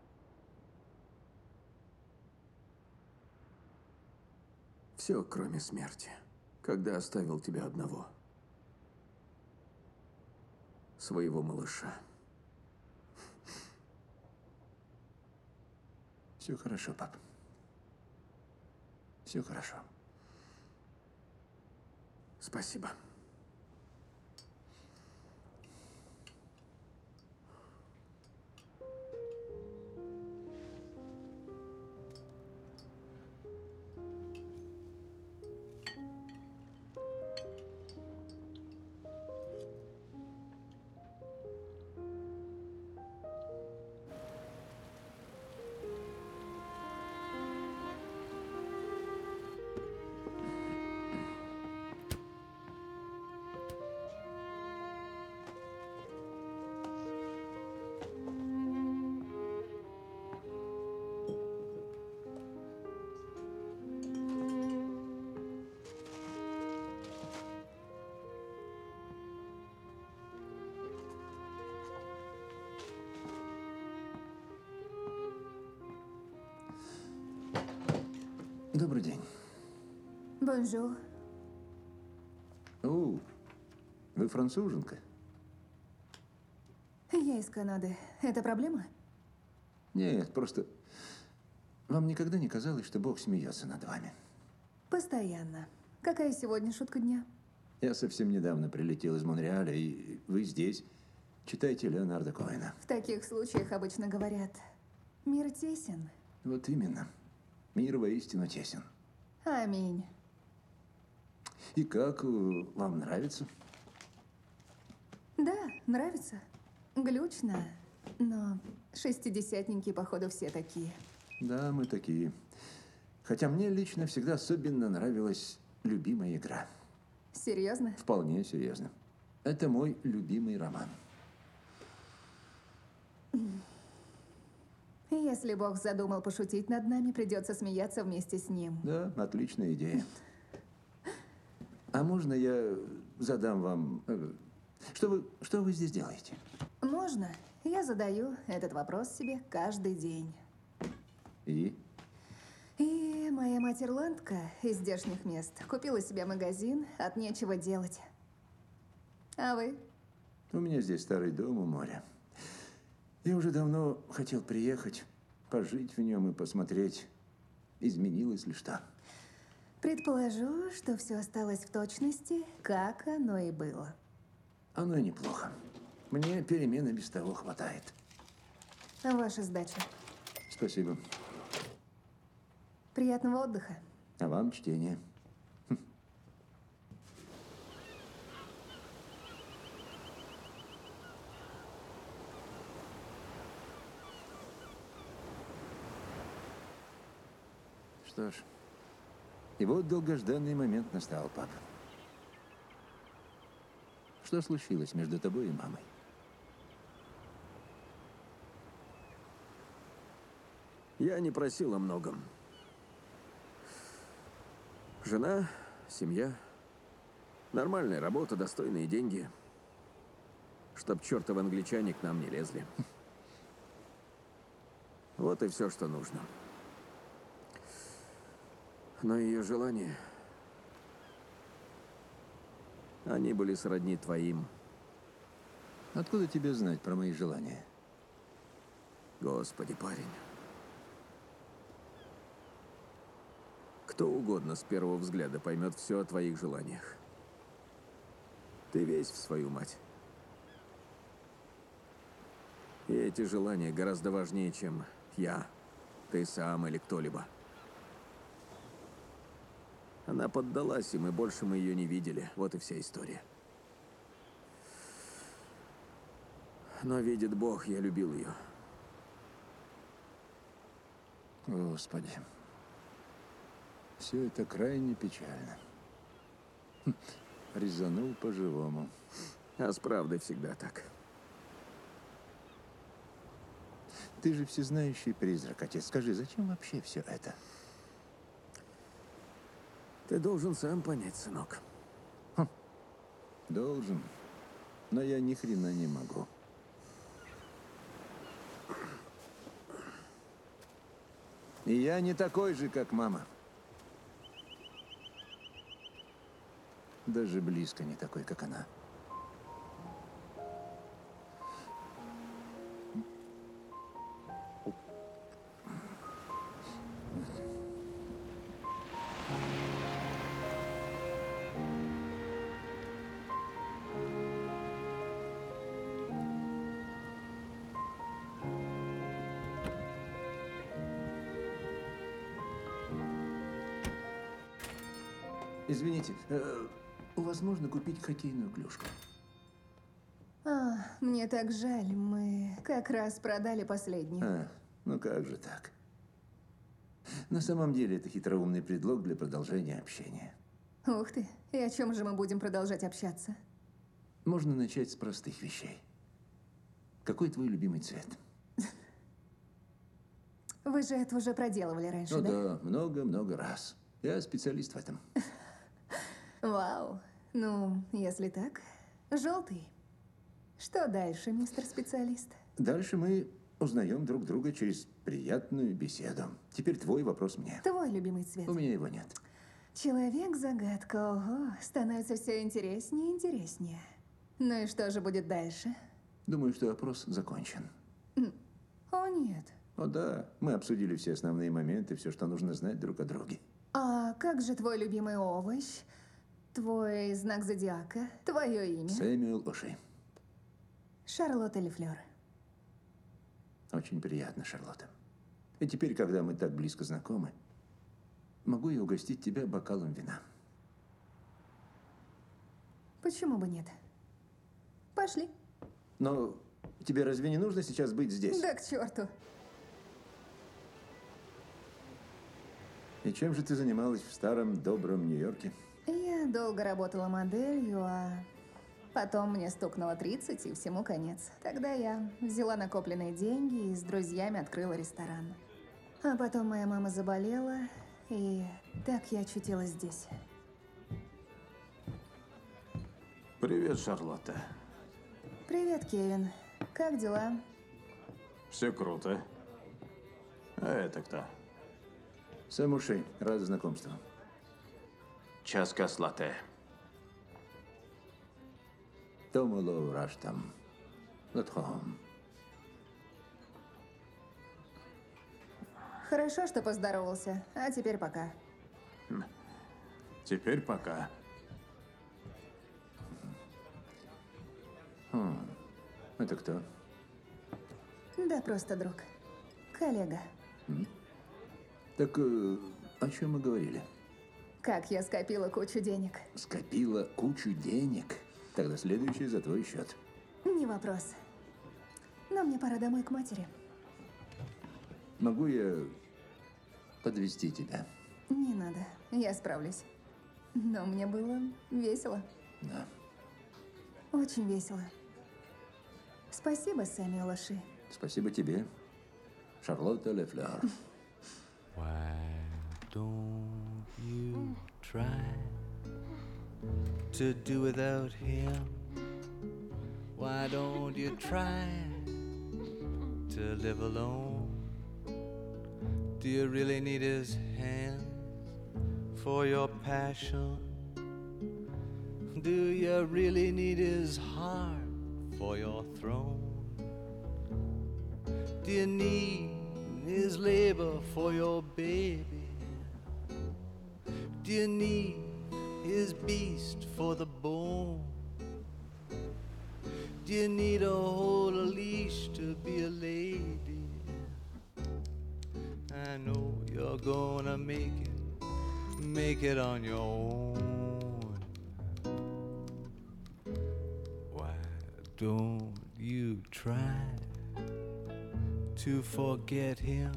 Все, кроме смерти. Когда оставил тебя одного. Своего малыша. Все хорошо, пап. Все хорошо. Спасибо. Добрый день. Бонжур. О, вы француженка? Я из Канады. Это проблема? Нет, просто вам никогда не казалось, что Бог смеется над вами? Постоянно. Какая сегодня шутка дня? Я совсем недавно прилетел из Монреаля, и вы здесь читаете Леонарда Коэна. В таких случаях обычно говорят, мир тесен. Вот именно. Мир воистину тесен. Аминь. И как э, вам нравится? Да, нравится. Глючно, но шестидесятники, походу, все такие. Да, мы такие. Хотя мне лично всегда особенно нравилась любимая игра. Серьезно? Вполне серьезно. Это мой любимый роман. Если Бог задумал пошутить над нами, придется смеяться вместе с ним. Да, отличная идея. А можно я задам вам... э, Что вы, что вы здесь делаете? Можно? Я задаю этот вопрос себе каждый день. И? И моя мать ирландка из здешних мест купила себе магазин от нечего делать. А вы? У меня здесь старый дом у моря. Я уже давно хотел приехать, пожить в нем и посмотреть, изменилось ли что. Предположу, что все осталось в точности, как оно и было. Оно и неплохо. Мне перемены без того хватает. Ваша сдача. Спасибо. Приятного отдыха. А вам чтение. Что ж, и вот долгожданный момент настал, пап. Что случилось между тобой и мамой? Я не просил о многом. Жена, семья, нормальная работа, достойные деньги. Чтоб чертовы англичане к нам не лезли. Вот и все, что нужно. Но ее желания... Они были сродни твоим. Откуда тебе знать про мои желания? Господи, парень. Кто угодно с первого взгляда поймет все о твоих желаниях. Ты весь в свою мать. И эти желания гораздо важнее, чем я, ты сам или кто-либо. Она поддалась им, и больше мы ее не видели. Вот и вся история. Но, видит Бог, я любил ее. Господи. Все это крайне печально. Хм, резанул по-живому. А с правдой всегда так. Ты же всезнающий призрак, отец. Скажи, зачем вообще все это? Ты должен сам понять, сынок. Хм, должен. Но я ни хрена не могу. И я не такой же, как мама. Даже близко не такой, как она. Извините, э, у вас можно купить хоккейную клюшку? А, мне так жаль, мы как раз продали последнюю. А, ну как же так? На самом деле это хитроумный предлог для продолжения общения. Ух ты, и о чем же мы будем продолжать общаться? Можно начать с простых вещей. Какой твой любимый цвет? Вы же это уже проделывали раньше, Ну да? да, много-много раз. Я специалист в этом. Вау. Ну, если так, желтый. Что дальше, мистер специалист? Дальше мы узнаем друг друга через приятную беседу. Теперь твой вопрос мне. Твой любимый цвет. У меня его нет. Человек-загадка, ого, становится все интереснее и интереснее. Ну и что же будет дальше? Думаю, что опрос закончен. О, нет. О да, мы обсудили все основные моменты, все, что нужно знать друг о друге. А как же твой любимый овощ? Твой знак зодиака? Твое имя? Сэмюэл Оши. Шарлотта Лефлёр. Очень приятно, Шарлотта. И теперь, когда мы так близко знакомы, могу я угостить тебя бокалом вина? Почему бы нет? Пошли. Но тебе разве не нужно сейчас быть здесь? Да к черту. И чем же ты занималась в старом добром Нью-Йорке? Я долго работала моделью, а Потом мне стукнуло тридцать, и всему конец. Тогда я взяла накопленные деньги и с друзьями открыла ресторан. А потом моя мама заболела, и так я очутилась здесь. Привет, Шарлотта. Привет, Кевин. Как дела? Все круто. А это кто? Сэм Ушей. Рад знакомству. Часка с латте. Томоло Раштам. Латхом. Хорошо, что поздоровался. А теперь пока. Теперь пока. Хм. Это кто? Да просто друг. Коллега. М? Так э, о чем мы говорили? Как я скопила кучу денег. Скопила кучу денег. Тогда следующий за твой счет. Не вопрос. Но мне пора домой к матери. Могу я подвезти тебя? Не надо. Я справлюсь. Но мне было весело. Да. Очень весело. Спасибо, Сэмюэл Оши. Спасибо тебе, Шарлотта Лефлер. Why don't you try to do without him? Why don't you try to live alone? Do you really need his hand for your passion? Do you really need his heart for your throne? Do you need his labor for your baby? Do you need his beast for the bone? Do you need a whole leash to be a lady? I know you're gonna make it, make it on your own. Why don't you try to forget him?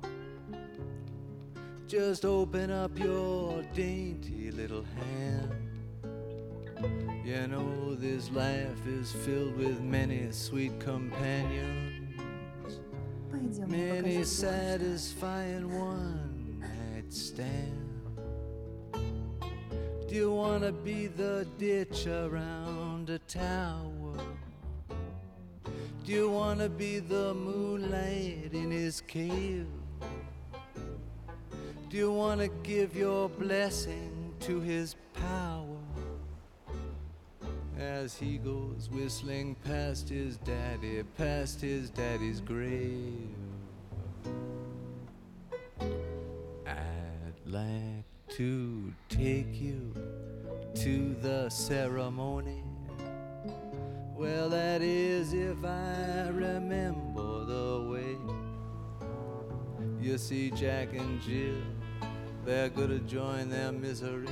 Just open up your dainty little hand. You know this life is filled with many sweet companions, Пойдем, я many покажу тебе. satisfying one night stand. Do you wanna be the ditch around a tower? Do you wanna be the moonlight in his cave? Do you wanna give your blessing to his power as he goes whistling past his daddy, past his daddy's grave? I'd like to take you to the ceremony. Well, that is if I remember the way. You see, Jack and Jill, they're gonna join their misery.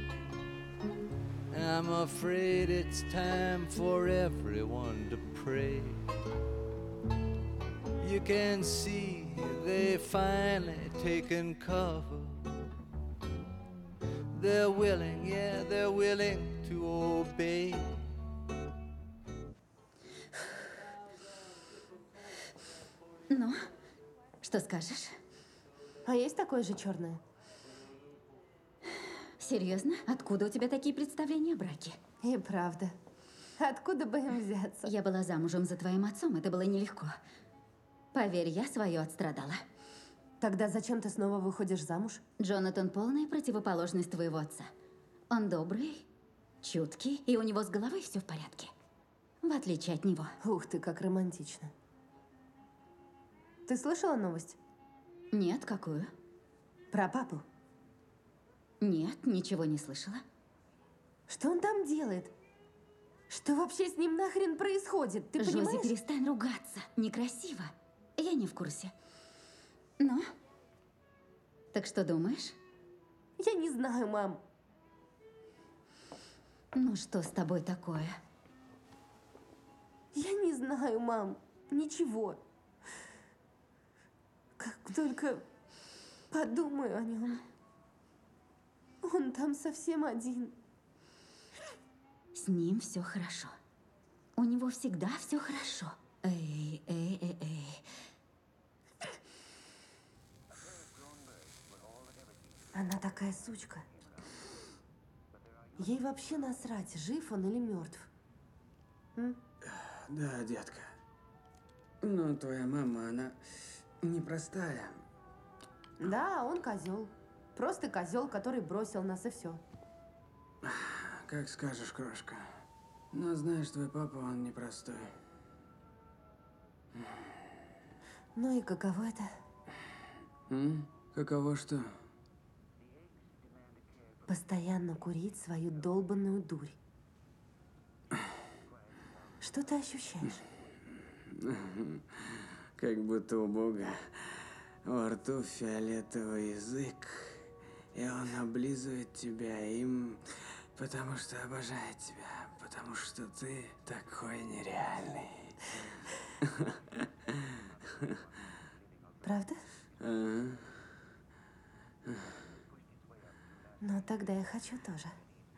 I'm afraid it's time for everyone to pray. You can see they finally taken cover. They're willing, yeah, they're willing to obey. Ну, что скажешь? А есть такое же черное? Серьезно? Откуда у тебя такие представления о браке? И правда. Откуда бы им взяться? Я была замужем за твоим отцом, это было нелегко. Поверь, я свое отстрадала. Тогда зачем ты снова выходишь замуж? Джонатан полная противоположность твоего отца. Он добрый, чуткий, и у него с головой все в порядке. В отличие от него. Ух ты, как романтично. Ты слышала новость? Нет, какую? Про папу. Нет, ничего не слышала. Что он там делает? Что вообще с ним нахрен происходит? Ты Жози, понимаешь? перестань ругаться. Некрасиво. Я не в курсе. Ну? Так что думаешь? Я не знаю, мам. Ну что с тобой такое? Я не знаю, мам. Ничего. Как только подумаю о нем. Он там совсем один. С ним все хорошо. У него всегда все хорошо. Эй, эй, эй, эй. Она такая сучка. Ей вообще насрать, жив он или мертв. М? Да, детка. Ну, твоя мама, она непростая. Да, он козел. Просто козел, который бросил нас и все. Как скажешь, крошка. Но знаешь, твой папа, он непростой. Ну и каково это? М? Каково что? Постоянно курить свою долбанную дурь. Что ты ощущаешь? Как будто у Бога во рту фиолетовый язык, и он облизывает тебя им, потому что обожает тебя, потому что ты такой нереальный. Правда? Ага. Ну, тогда я хочу тоже.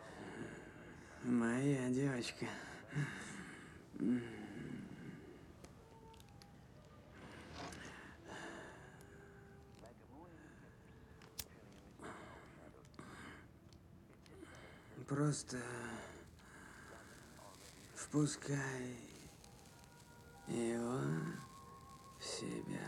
Моя девочка. Просто впускай его в себя.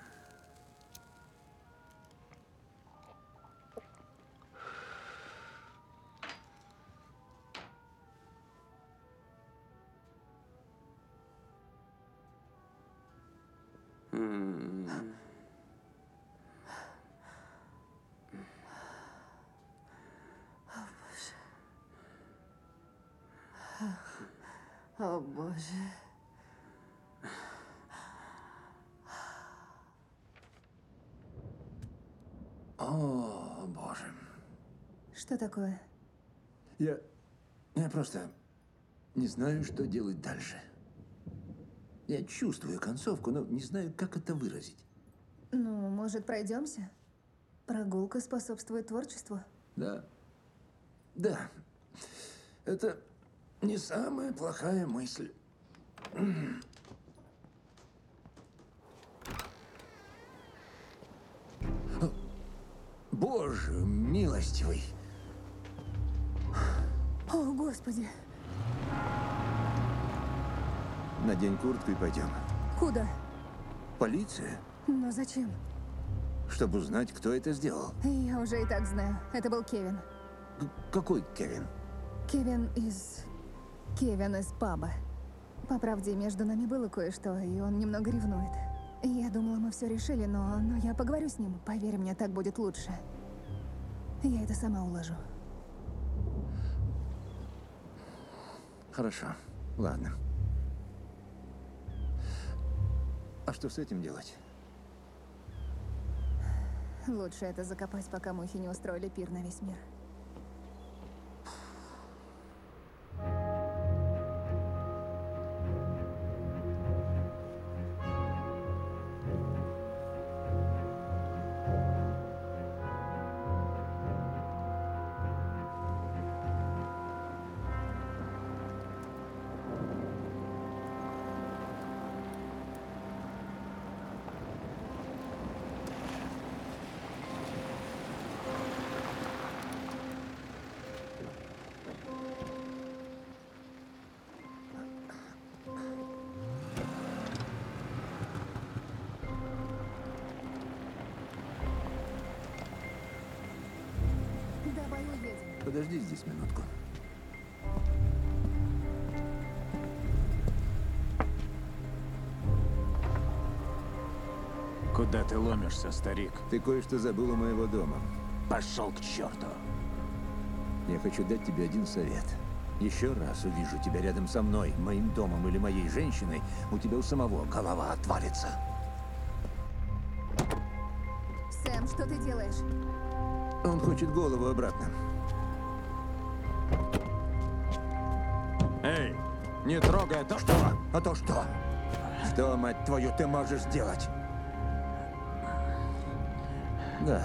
М. О, боже. О, боже. Что такое? Я... Я просто не знаю, что делать дальше. Я чувствую концовку, но не знаю, как это выразить. Ну, может, пройдемся? Прогулка способствует творчеству. Да. Да. Это не самая плохая мысль. Боже, милостивый. О, Господи. Надень куртку и пойдем. Куда? Полиция? Но зачем? Чтобы узнать, кто это сделал. Я уже и так знаю. Это был Кевин. К- какой Кевин? Кевин из... Кевин из паба. По правде, между нами было кое-что, и он немного ревнует. Я думала, мы все решили, но, но я поговорю с ним. Поверь мне, так будет лучше. Я это сама уложу. Хорошо. Ладно. А что с этим делать? Лучше это закопать, пока мухи не устроили пир на весь мир. Давай уедем. Подожди здесь минутку. Куда ты ломишься, старик? Ты кое-что забыл у моего дома. Пошел к черту. Я хочу дать тебе один совет. Еще раз увижу тебя рядом со мной, моим домом или моей женщиной, у тебя у самого голова отвалится. Сэм, что ты делаешь? Он хочет голову обратно. Эй, не трогай это. Что? А то что? Что, мать твою, ты можешь сделать? Да,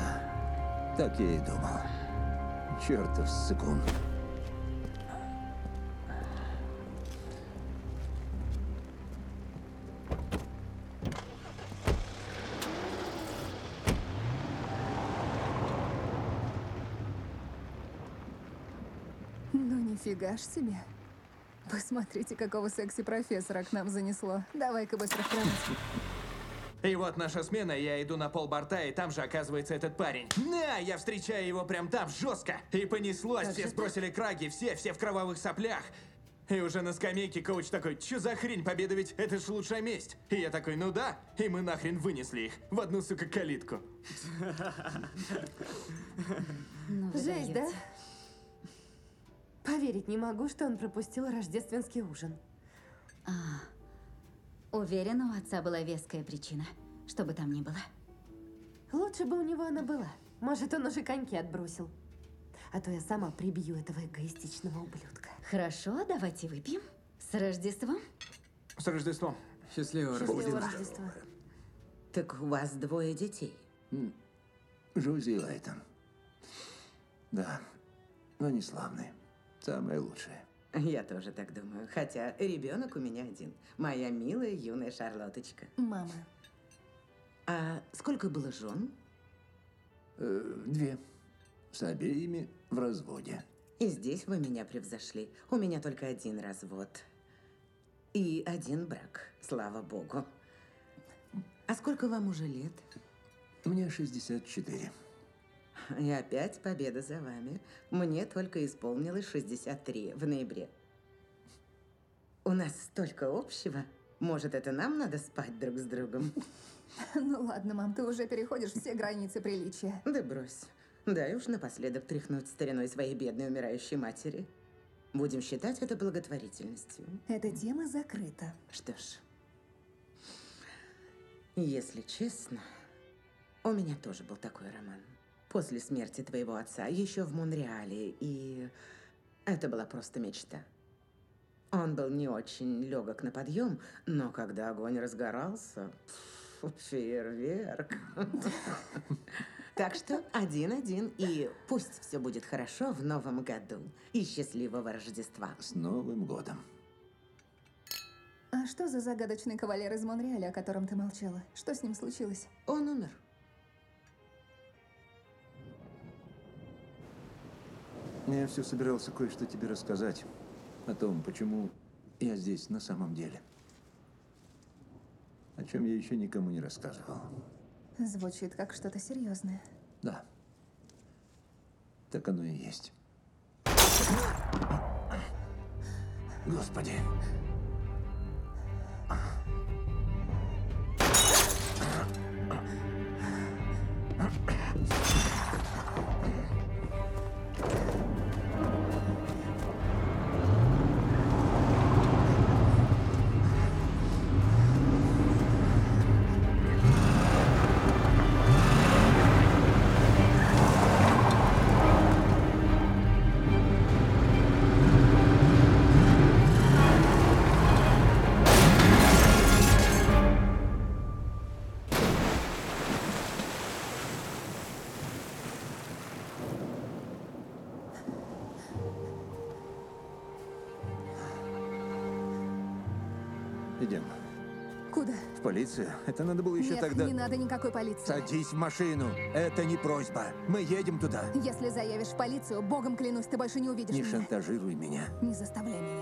так я и думал. Чертов ссыкун. Нифига ж себе. Посмотрите, какого секси-профессора к нам занесло. Давай-ка быстро в кровать. И вот наша смена, я иду на полборта, и там же оказывается этот парень. На, я встречаю его прям там, жестко. И понеслось, Как все же сбросили краги, все, все в кровавых соплях. И уже на скамейке коуч такой, чё за хрень, победа ведь, это ж лучшая месть. И я такой, ну да, и мы нахрен вынесли их в одну, сука, калитку. Жесть, да? Поверить не могу, что он пропустил рождественский ужин. А, уверена, у отца была веская причина, что бы там ни было. Лучше бы у него она была. Может, он уже коньки отбросил. А то я сама прибью этого эгоистичного ублюдка. Хорошо, давайте выпьем. С Рождеством. С Рождеством. Счастливого Счастливого Рождества. Так у вас двое детей. Жози и Лайтон. Да, но не славные. Самые лучшие. Я тоже так думаю. Хотя ребенок у меня один. Моя милая юная Шарлоточка. Мама. А сколько было жен? Э, две. С обеими в разводе. И здесь вы меня превзошли. У меня только один развод. И один брак, слава богу. А сколько вам уже лет? Мне шестьдесят четыре. И опять победа за вами. Мне только исполнилось шестьдесят три в ноябре. У нас столько общего. Может, это нам надо спать друг с другом? Ну ладно, мам, ты уже переходишь все границы приличия. Да брось. Дай уж напоследок тряхнуть стариной своей бедной умирающей матери. Будем считать это благотворительностью. Эта тема закрыта. Что ж, если честно, у меня тоже был такой роман. После смерти твоего отца, еще в Монреале, и это была просто мечта. Он был не очень легок на подъем, но когда огонь разгорался, пф, фейерверк. Так что один-один, и пусть все будет хорошо в новом году. И счастливого Рождества. С Новым годом. А что за загадочный кавалер из Монреаля, о котором ты молчала? Что с ним случилось? Он умер. Я все собирался кое-что тебе рассказать о том, почему я здесь на самом деле. О чем я еще никому не рассказывал. Звучит как что-то серьезное. Да. Так оно и есть. Господи. Идем. Куда? В полицию? Это надо было еще Нет, тогда. не надо никакой полиции. Садись в машину. Это не просьба. Мы едем туда. Если заявишь в полицию, богом клянусь, ты больше не увидишь Не меня. шантажируй меня. Не заставляй меня.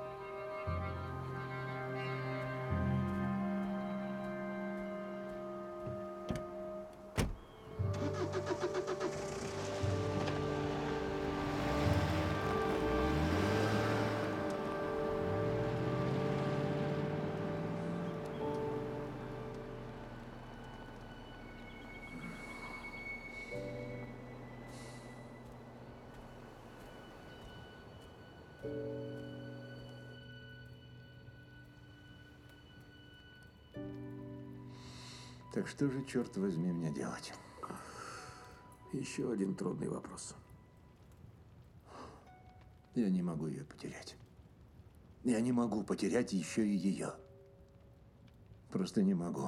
Так что же, черт возьми, мне делать? Еще один трудный вопрос. Я не могу ее потерять. Я не могу потерять еще и ее. Просто не могу.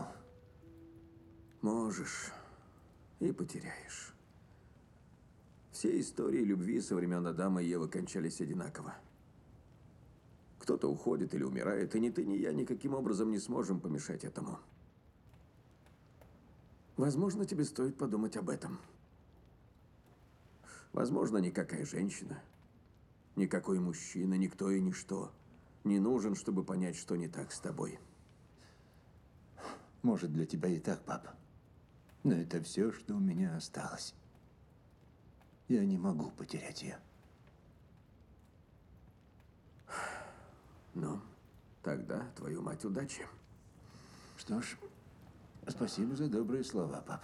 Можешь и потеряешь. Все истории любви со времен Адама и Евы кончались одинаково. Кто-то уходит или умирает, и ни ты, ни я никаким образом не сможем помешать этому. Возможно, тебе стоит подумать об этом. Возможно, никакая женщина Никакой мужчина, никто и ничто не нужен, чтобы понять, что не так с тобой. Может, для тебя и так, папа. Но это все, что у меня осталось. Я не могу потерять ее. Ну, тогда, твою мать, удачи. Что ж, спасибо за добрые слова, пап.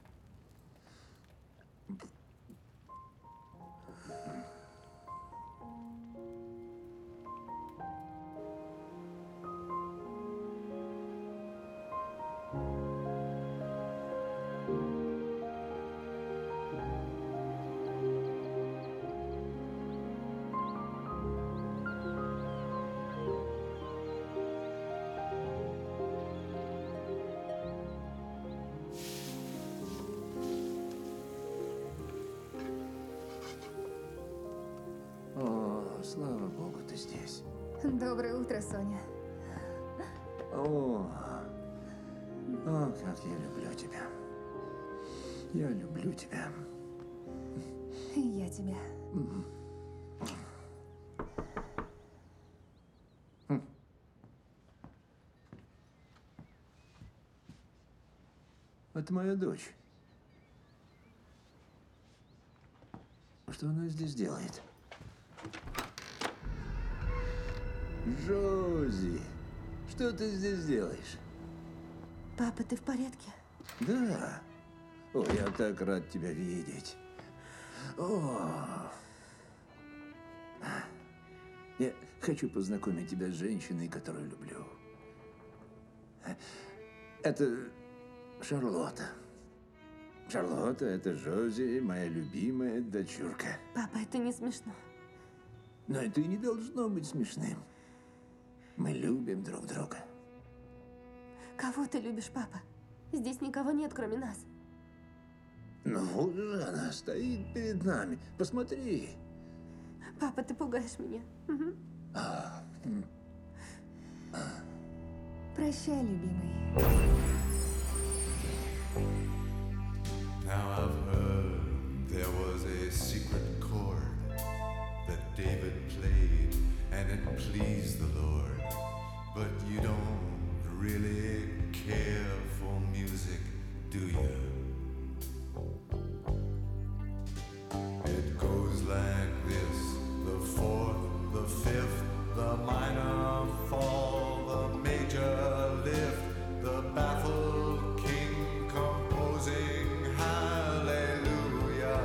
О, слава богу, ты здесь. Доброе утро, Соня. О, о, как я люблю тебя. Я люблю тебя. И я тебя. Мгм. Хм. Это моя дочь. Что она здесь делает? Жози, что ты здесь делаешь? Папа, ты в порядке? Да. О, я так рад тебя видеть. О. Я хочу познакомить тебя с женщиной, которую люблю. Это Шарлотта. Шарлотта, это Жози, моя любимая дочурка. Папа, это не смешно. Но это и не должно быть смешным. Мы любим друг друга. Кого ты любишь, папа? Здесь никого нет, кроме нас. Ну вот же она стоит перед нами. Посмотри. Папа, ты пугаешь меня. Мгм. А, м. Прощай, любимый. Now I've heard there was a secret chord that David played and it pleased the Lord. But you don't really care for music, do you? It goes like this: the fourth, the fifth, the minor fall, the major lift, the baffled king composing hallelujah.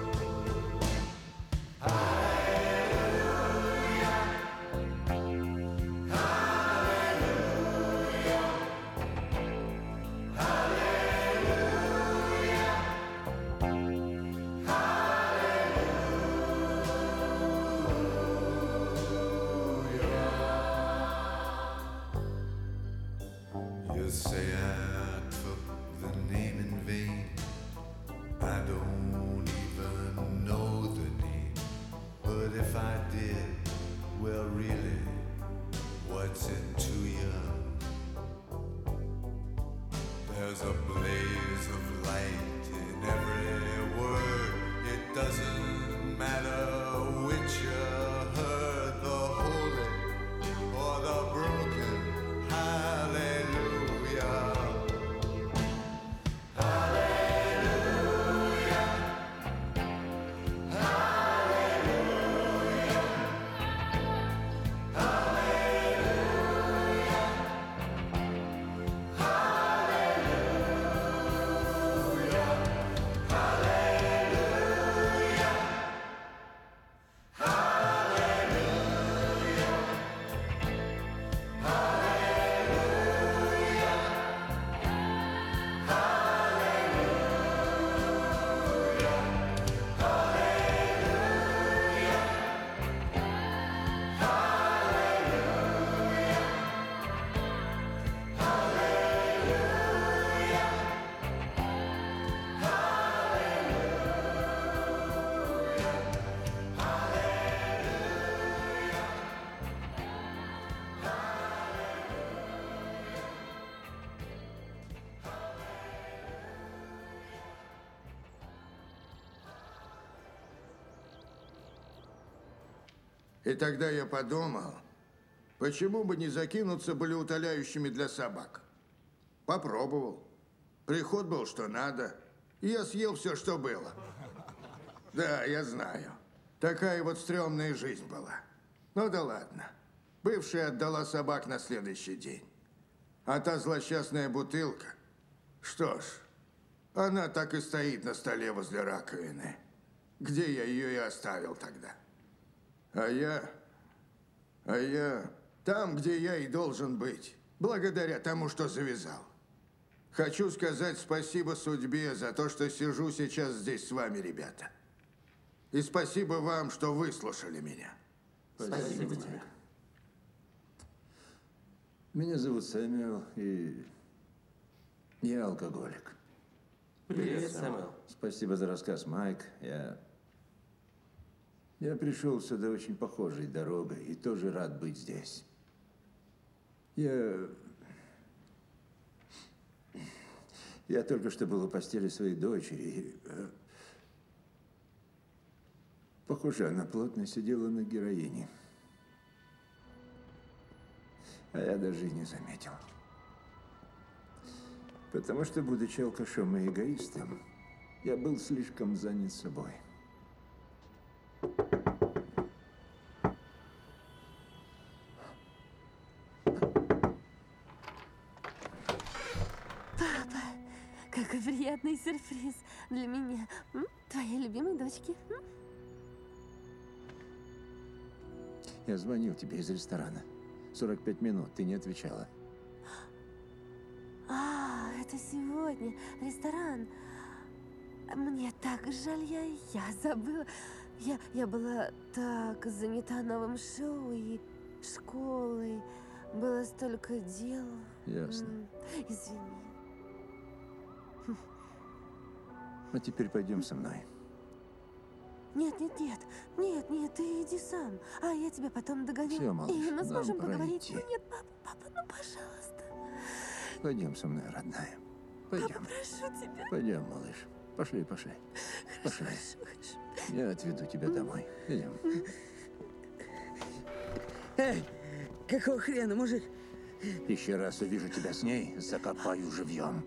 You say I took the name in vain. I don't even know the name. But if I did, well, really, what's it to you? There's a blaze of light in every word. It doesn't matter which you heard, the holy or the broken. Hallelujah. Hallelujah. И тогда я подумал, почему бы не закинуться болеутоляющими для собак? Попробовал. Приход был что надо. И я съел все, что было. Да, я знаю. Такая вот стрёмная жизнь была. Ну да ладно. Бывшая отдала собак на следующий день. А та злосчастная бутылка, что ж, она так и стоит на столе возле раковины, где я ее и оставил тогда. А я... А я... Там, где я и должен быть, благодаря тому, что завязал. Хочу сказать спасибо судьбе за то, что сижу сейчас здесь с вами, ребята. И спасибо вам, что выслушали меня. Спасибо тебе. Меня зовут Сэмюэл, и я алкоголик. Привет, Сэмюэл. Спасибо за рассказ, Майк. Я... Я пришел сюда очень похожей дорогой и тоже рад быть здесь. Я... Я только что был у постели своей дочери, и... э, Похоже, она плотно сидела на героине. А я даже и не заметил. Потому что, будучи алкашом и эгоистом, я был слишком занят собой. Папа, какой приятный сюрприз для меня. М? Твоей любимой дочки. М? Я звонил тебе из ресторана. сорок пять минут, ты не отвечала. А, это сегодня. Ресторан. Мне так жаль, я, я забыла. Я, я была так занята новым шоу и школой. Было столько дел. Ясно. М, Извини. А теперь пойдем со мной. Нет, нет, нет. Нет, нет, ты иди сам. А я тебя потом догоню. Всё, малыш, И мы нам сможем пора поговорить. идти. Ну нет, папа, папа, ну пожалуйста. Пойдем со мной, родная. Пойдем. Папа, прошу тебя. Пойдем, малыш. Пошли, пошли. Пошли. Я отведу тебя домой. Идем. Эй, какого хрена, мужик? Еще раз увижу тебя с ней, закопаю живьем.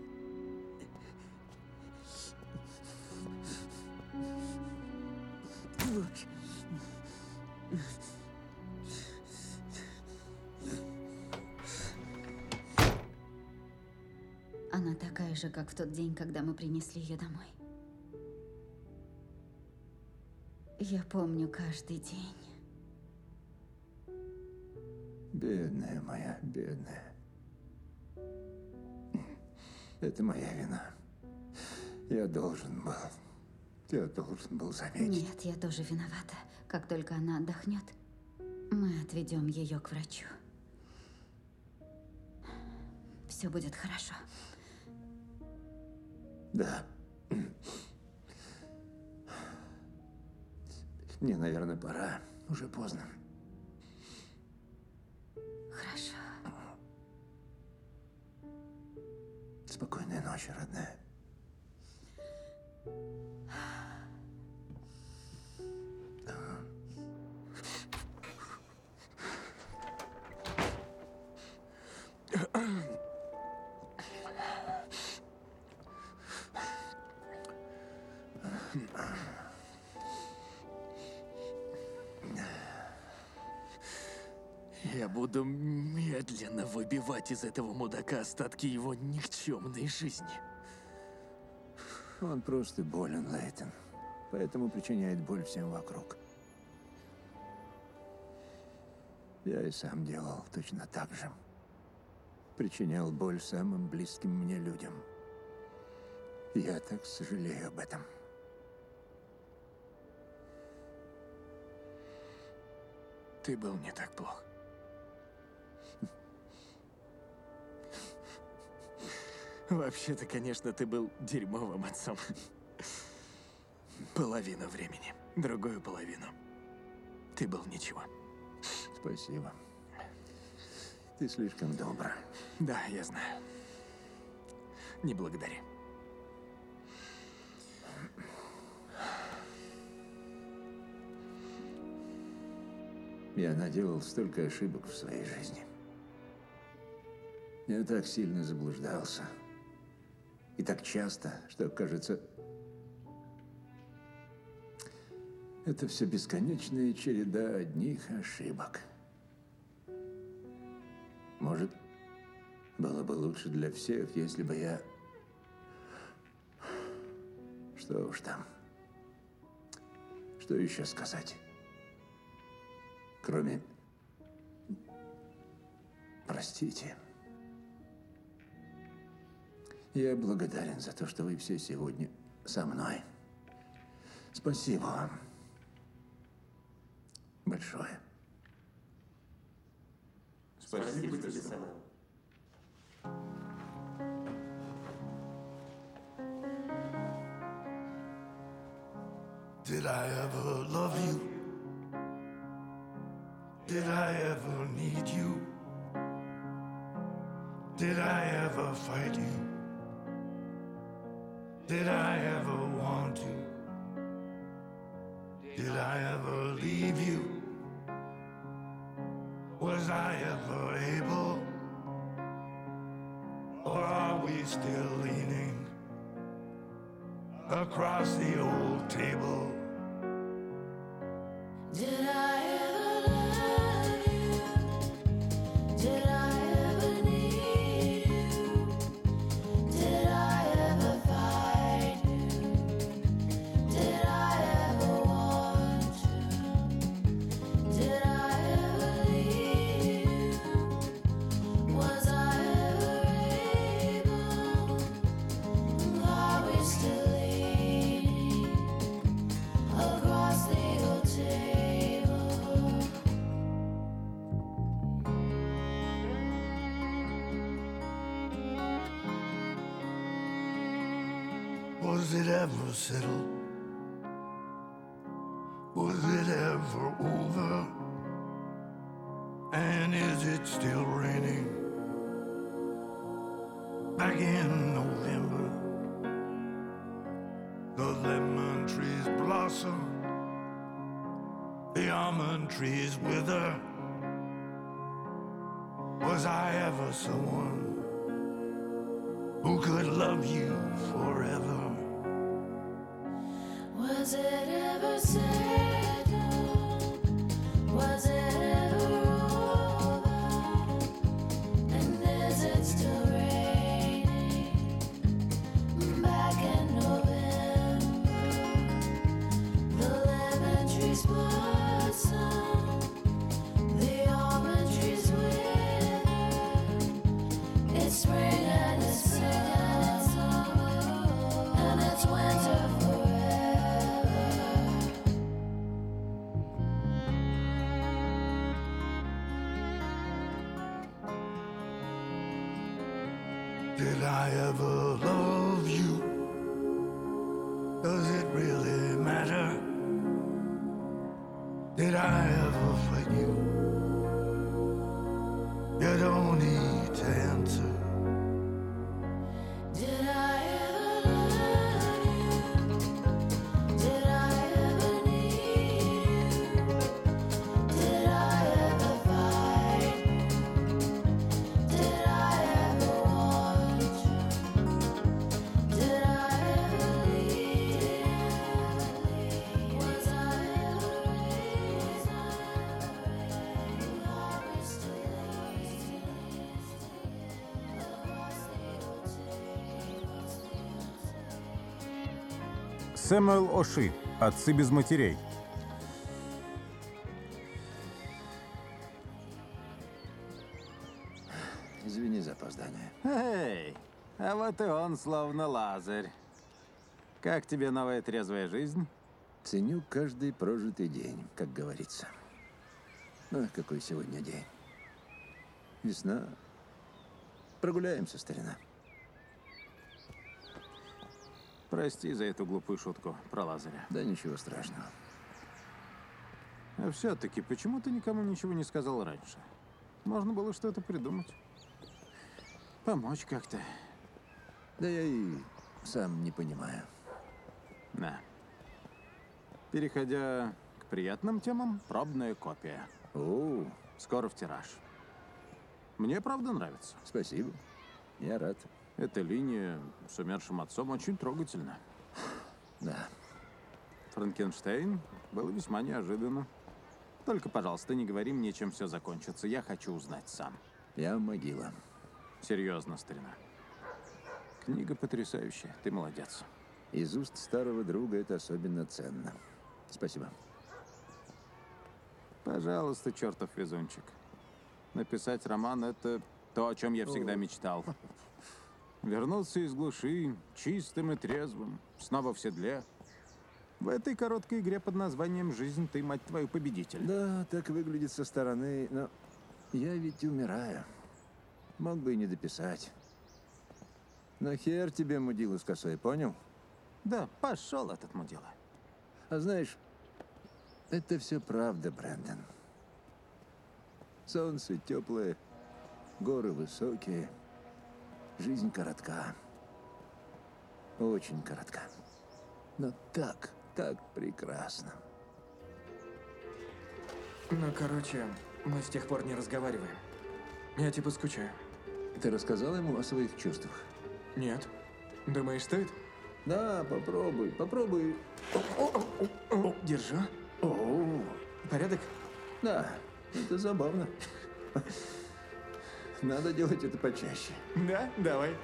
Она такая же, как в тот день, когда мы принесли ее домой. Я помню каждый день. Бедная моя, бедная. Это моя вина. Я должен был. Я должен был заметить. Нет, я тоже виновата. Как только она отдохнет, мы отведем ее к врачу. Все будет хорошо. Да. Мне, наверное, пора. Уже поздно. Хорошо. Спокойной ночи, родная. Я буду медленно выбивать из этого мудака остатки его никчемной жизни. Он просто болен, Лейтон. Поэтому причиняет боль всем вокруг. Я и сам делал точно так же. Причинял боль самым близким мне людям. Я так сожалею об этом. Ты был не так плох. Вообще-то, конечно, ты был дерьмовым отцом. Половину времени. Другую половину. Ты был ничего. Спасибо. Ты слишком добра. Да, я знаю. Не благодари. Я наделал столько ошибок в своей жизни. Я так сильно заблуждался. И так часто, что, кажется, это все бесконечная череда одних ошибок. Может, было бы лучше для всех, если бы я... Что уж там. Что еще сказать? Кроме... Простите. Я благодарен за то, что вы все сегодня со мной. Спасибо вам. Большое. Спасибо тебе, Сэмюэл. Did I ever love you? Did I ever need you? Did I ever fight you? Did I ever want to? Did I ever leave you? Was I ever able? Or are we still leaning across the old table? Did I ever love you? Did I ever need you? Did I ever fight you? Did I ever want you? Did I ever leave you? Was I ever able? Are we still leaning across the old table? Was it ever settled? Was it ever over? And is it still raining? Back in November, the lemon trees blossom, the almond trees wither. Was I ever someone who could love you forever? Was it ever settled? Was it ever over? And is it still raining? Back in November, the lemon trees blossom, the almond trees wither. It's spring and it's summer, and it's winter forever. Did I ever love you? Does it really matter? Did I ever fight you? You don't need to answer. Did I ever love you? Did I ever need you? Did I ever fight you? Did I ever want you? Did I ever leave you? Was I ever raised? Are we still leaning across the old table? Сэмюэл Оши. Отцы без матерей. Извини за опоздание. Эй, а вот и он, словно Лазарь. Как тебе новая трезвая жизнь? Ценю каждый прожитый день, как говорится. Ну, какой сегодня день? Весна. Прогуляемся, старина. Прости за эту глупую шутку про Лазаря. Да ничего страшного. А все-таки, почему ты никому ничего не сказал раньше? Можно было что-то придумать. Помочь как-то. Да я и сам не понимаю. Да. Переходя к приятным темам, пробная копия. О, Скоро в тираж. Мне правда нравится. спасибо. Я рад. Эта линия с умершим отцом очень трогательна. Да. Франкенштейн было весьма неожиданно. Только, пожалуйста, не говори мне, чем все закончится. Я хочу узнать сам. Я могила. Серьезно, старина. Книга потрясающая. Ты молодец. Из уст старого друга это особенно ценно. Спасибо. Пожалуйста, чертов везунчик. Написать роман — это то, о чем я всегда О. мечтал. Вернуться из глуши, чистым и трезвым, снова в седле. В этой короткой игре под названием «Жизнь» ты, мать твою, победитель. Да, так выглядит со стороны, но я ведь умираю. Мог бы и не дописать. Но хер тебе мудилу с косой, понял? Да, пошел этот мудила. А знаешь, это все правда, Брэндон. Солнце теплое, горы высокие, жизнь коротка. Очень коротка. Но так, так прекрасно. Ну, короче, мы с тех пор не разговариваем. Я типа скучаю. Ты рассказал ему о своих чувствах? Нет. Думаешь, стоит? Да, попробуй, попробуй. Держу. О, Порядок? да, это забавно. Надо делать это почаще. Да, давай.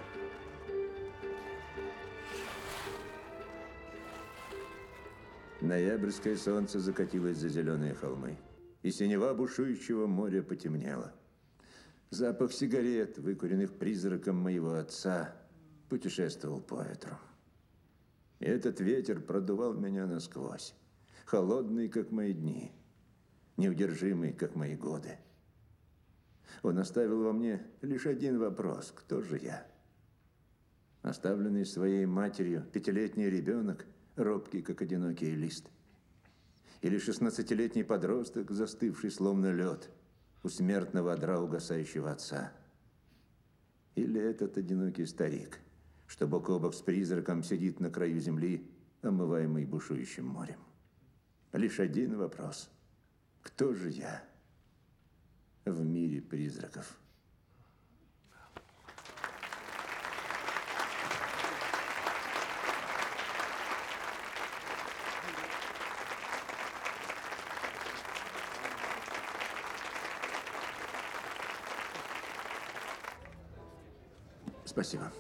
Ноябрьское солнце закатилось за зеленые холмы, и синева бушующего моря потемнела. Запах сигарет, выкуренных призраком моего отца, путешествовал по ветру. И этот ветер продувал меня насквозь, холодный, как мои дни, неудержимый, как мои годы. Он оставил во мне лишь один вопрос: кто же я? Оставленный своей матерью пятилетний ребенок, робкий, как одинокий лист. Или шестнадцатилетний подросток, застывший, словно лед, у смертного одра угасающего отца. Или этот одинокий старик, что бок о бок с призраком сидит на краю земли, омываемый бушующим морем. Лишь один вопрос: кто же я в мире призраков? Спасибо.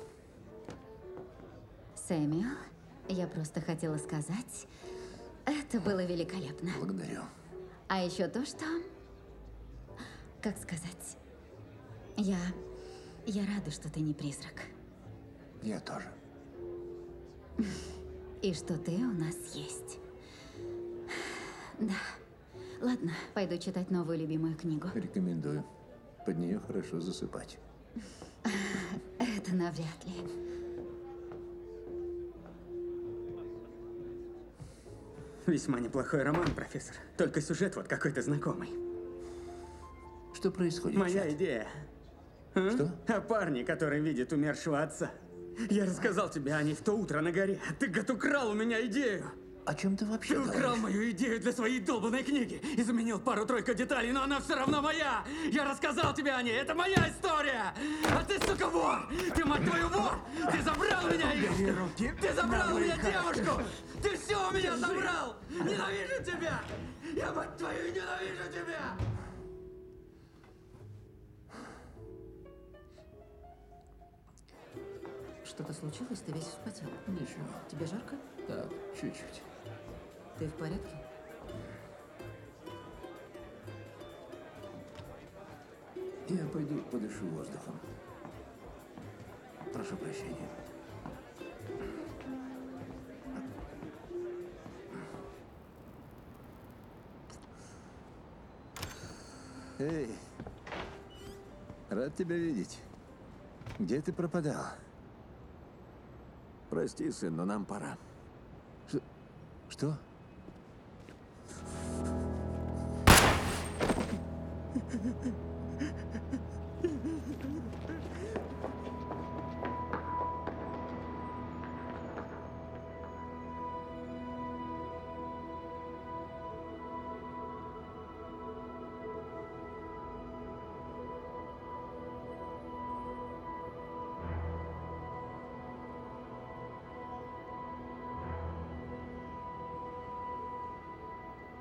Сэмюэл, я просто хотела сказать, это было великолепно. Благодарю. А еще то, что... Как сказать? Я... Я рада, что ты не призрак. Я тоже. И что ты у нас есть. Да. Ладно, пойду читать новую любимую книгу. Рекомендую. Под нее хорошо засыпать. Это навряд ли. Весьма неплохой роман, профессор. Только сюжет вот какой-то знакомый. Что происходит? Моя Чет? идея. А? Что? О парне, который видит умершего отца. Я рассказал тебе о ней в то утро на горе. Ты, гад, украл у меня идею. О чем ты вообще Ты говоришь? украл мою идею для своей долбанной книги и заменил пару-тройку деталей, но она все равно моя! Я рассказал тебе о ней, это моя история! А ты, сука, вор! Ты, мать твою, вор! Ты забрал у меня ее! руки Ты забрал у меня на выход. девушку! Ты все у меня забрал! Ненавижу тебя! Я, мать твою, ненавижу тебя! Что-то случилось? Ты весь вспотел. Ничего. Тебе жарко? Так, чуть-чуть. Ты в порядке? Я пойду подышу воздухом. Прошу прощения. Эй, рад тебя видеть. Где ты пропадал? Прости, сын, но нам пора. Ш- Что?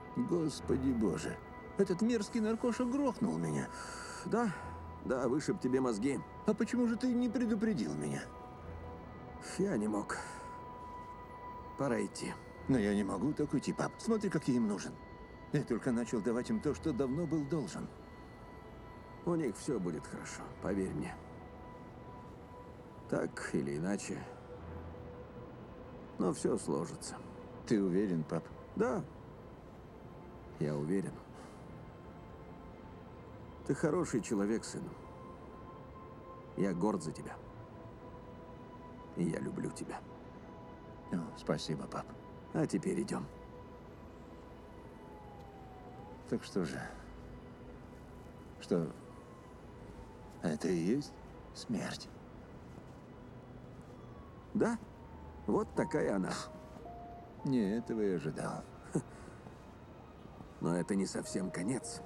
Господи боже. Этот мерзкий наркоша грохнул меня. Да, да, вышиб тебе мозги. А почему же ты не предупредил меня? Я не мог. Пора идти. Но я не могу так уйти, пап. Смотри, как я им нужен. Я только начал давать им то, что давно был должен. У них все будет хорошо, поверь мне. Так или иначе. Но все сложится. Ты уверен, пап? Да. Я уверен. Ты хороший человек, сын. Я горд за тебя. И я люблю тебя. О, спасибо, пап. А теперь идем. Так что же? Что? Это и есть смерть? Да. Вот такая она. Не этого я ожидал. Но это не совсем конец.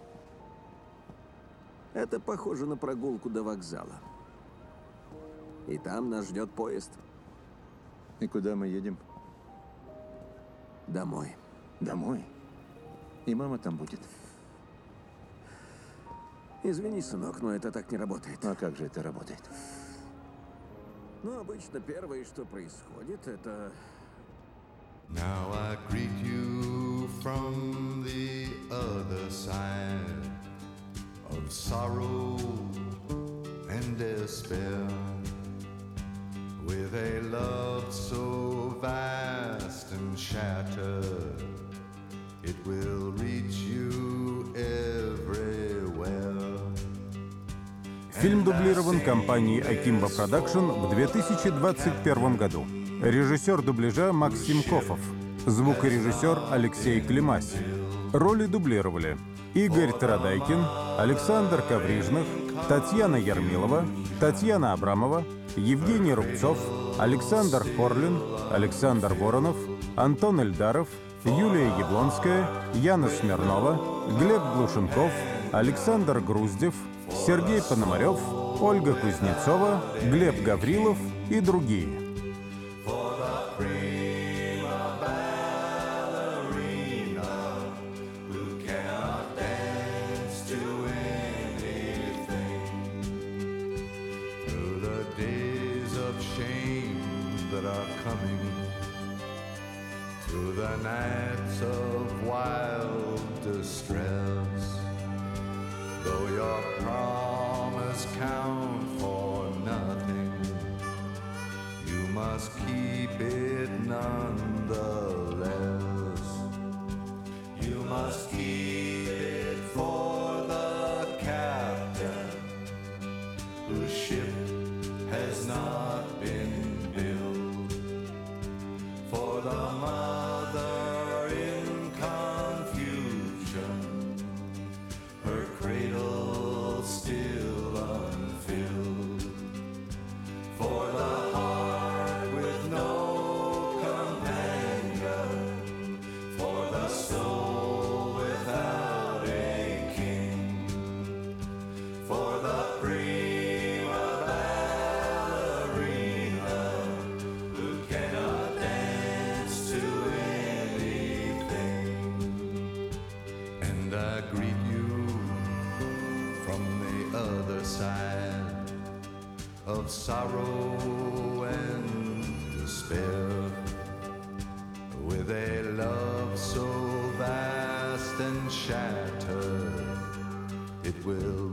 Это похоже на прогулку до вокзала. И там нас ждет поезд. И куда мы едем? Домой. Домой? И мама там будет? Извини, сынок, но это так не работает. А как же это работает? Ну, обычно первое, что происходит, это... Now I greet you from the other side of sorrow and despair, with a love so vast and shattered, it will reach you everywhere. Фильм дублирован компанией Акимбо Продакшн в две тысячи двадцать первом году. Режиссер дубляжа Максим Кофов. Звукорежиссер Алексей Климась. Роли дублировали Игорь Тарадайкин, Александр Коврижных, Татьяна Ярмилова, Татьяна Абрамова, Евгений Рубцов, Александр Хорлин, Александр Воронов, Антон Эльдаров, Юлия Яблонская, Яна Смирнова, Глеб Глушенков, Александр Груздев, Сергей Пономарев, Ольга Кузнецова, Глеб Гаврилов и другие. Through the nights of wild distress, though your promise count for nothing, you must keep it nonetheless. You must keep it for the captain whose ship has not been built, for the mother in confusion, her cradle still unfilled, for the heart with no companion, for the soul without a king, for the prima ballerina who cannot dance to anything. And I greet you from the other side of sorrow and despair, with a love so vast and shattered, it will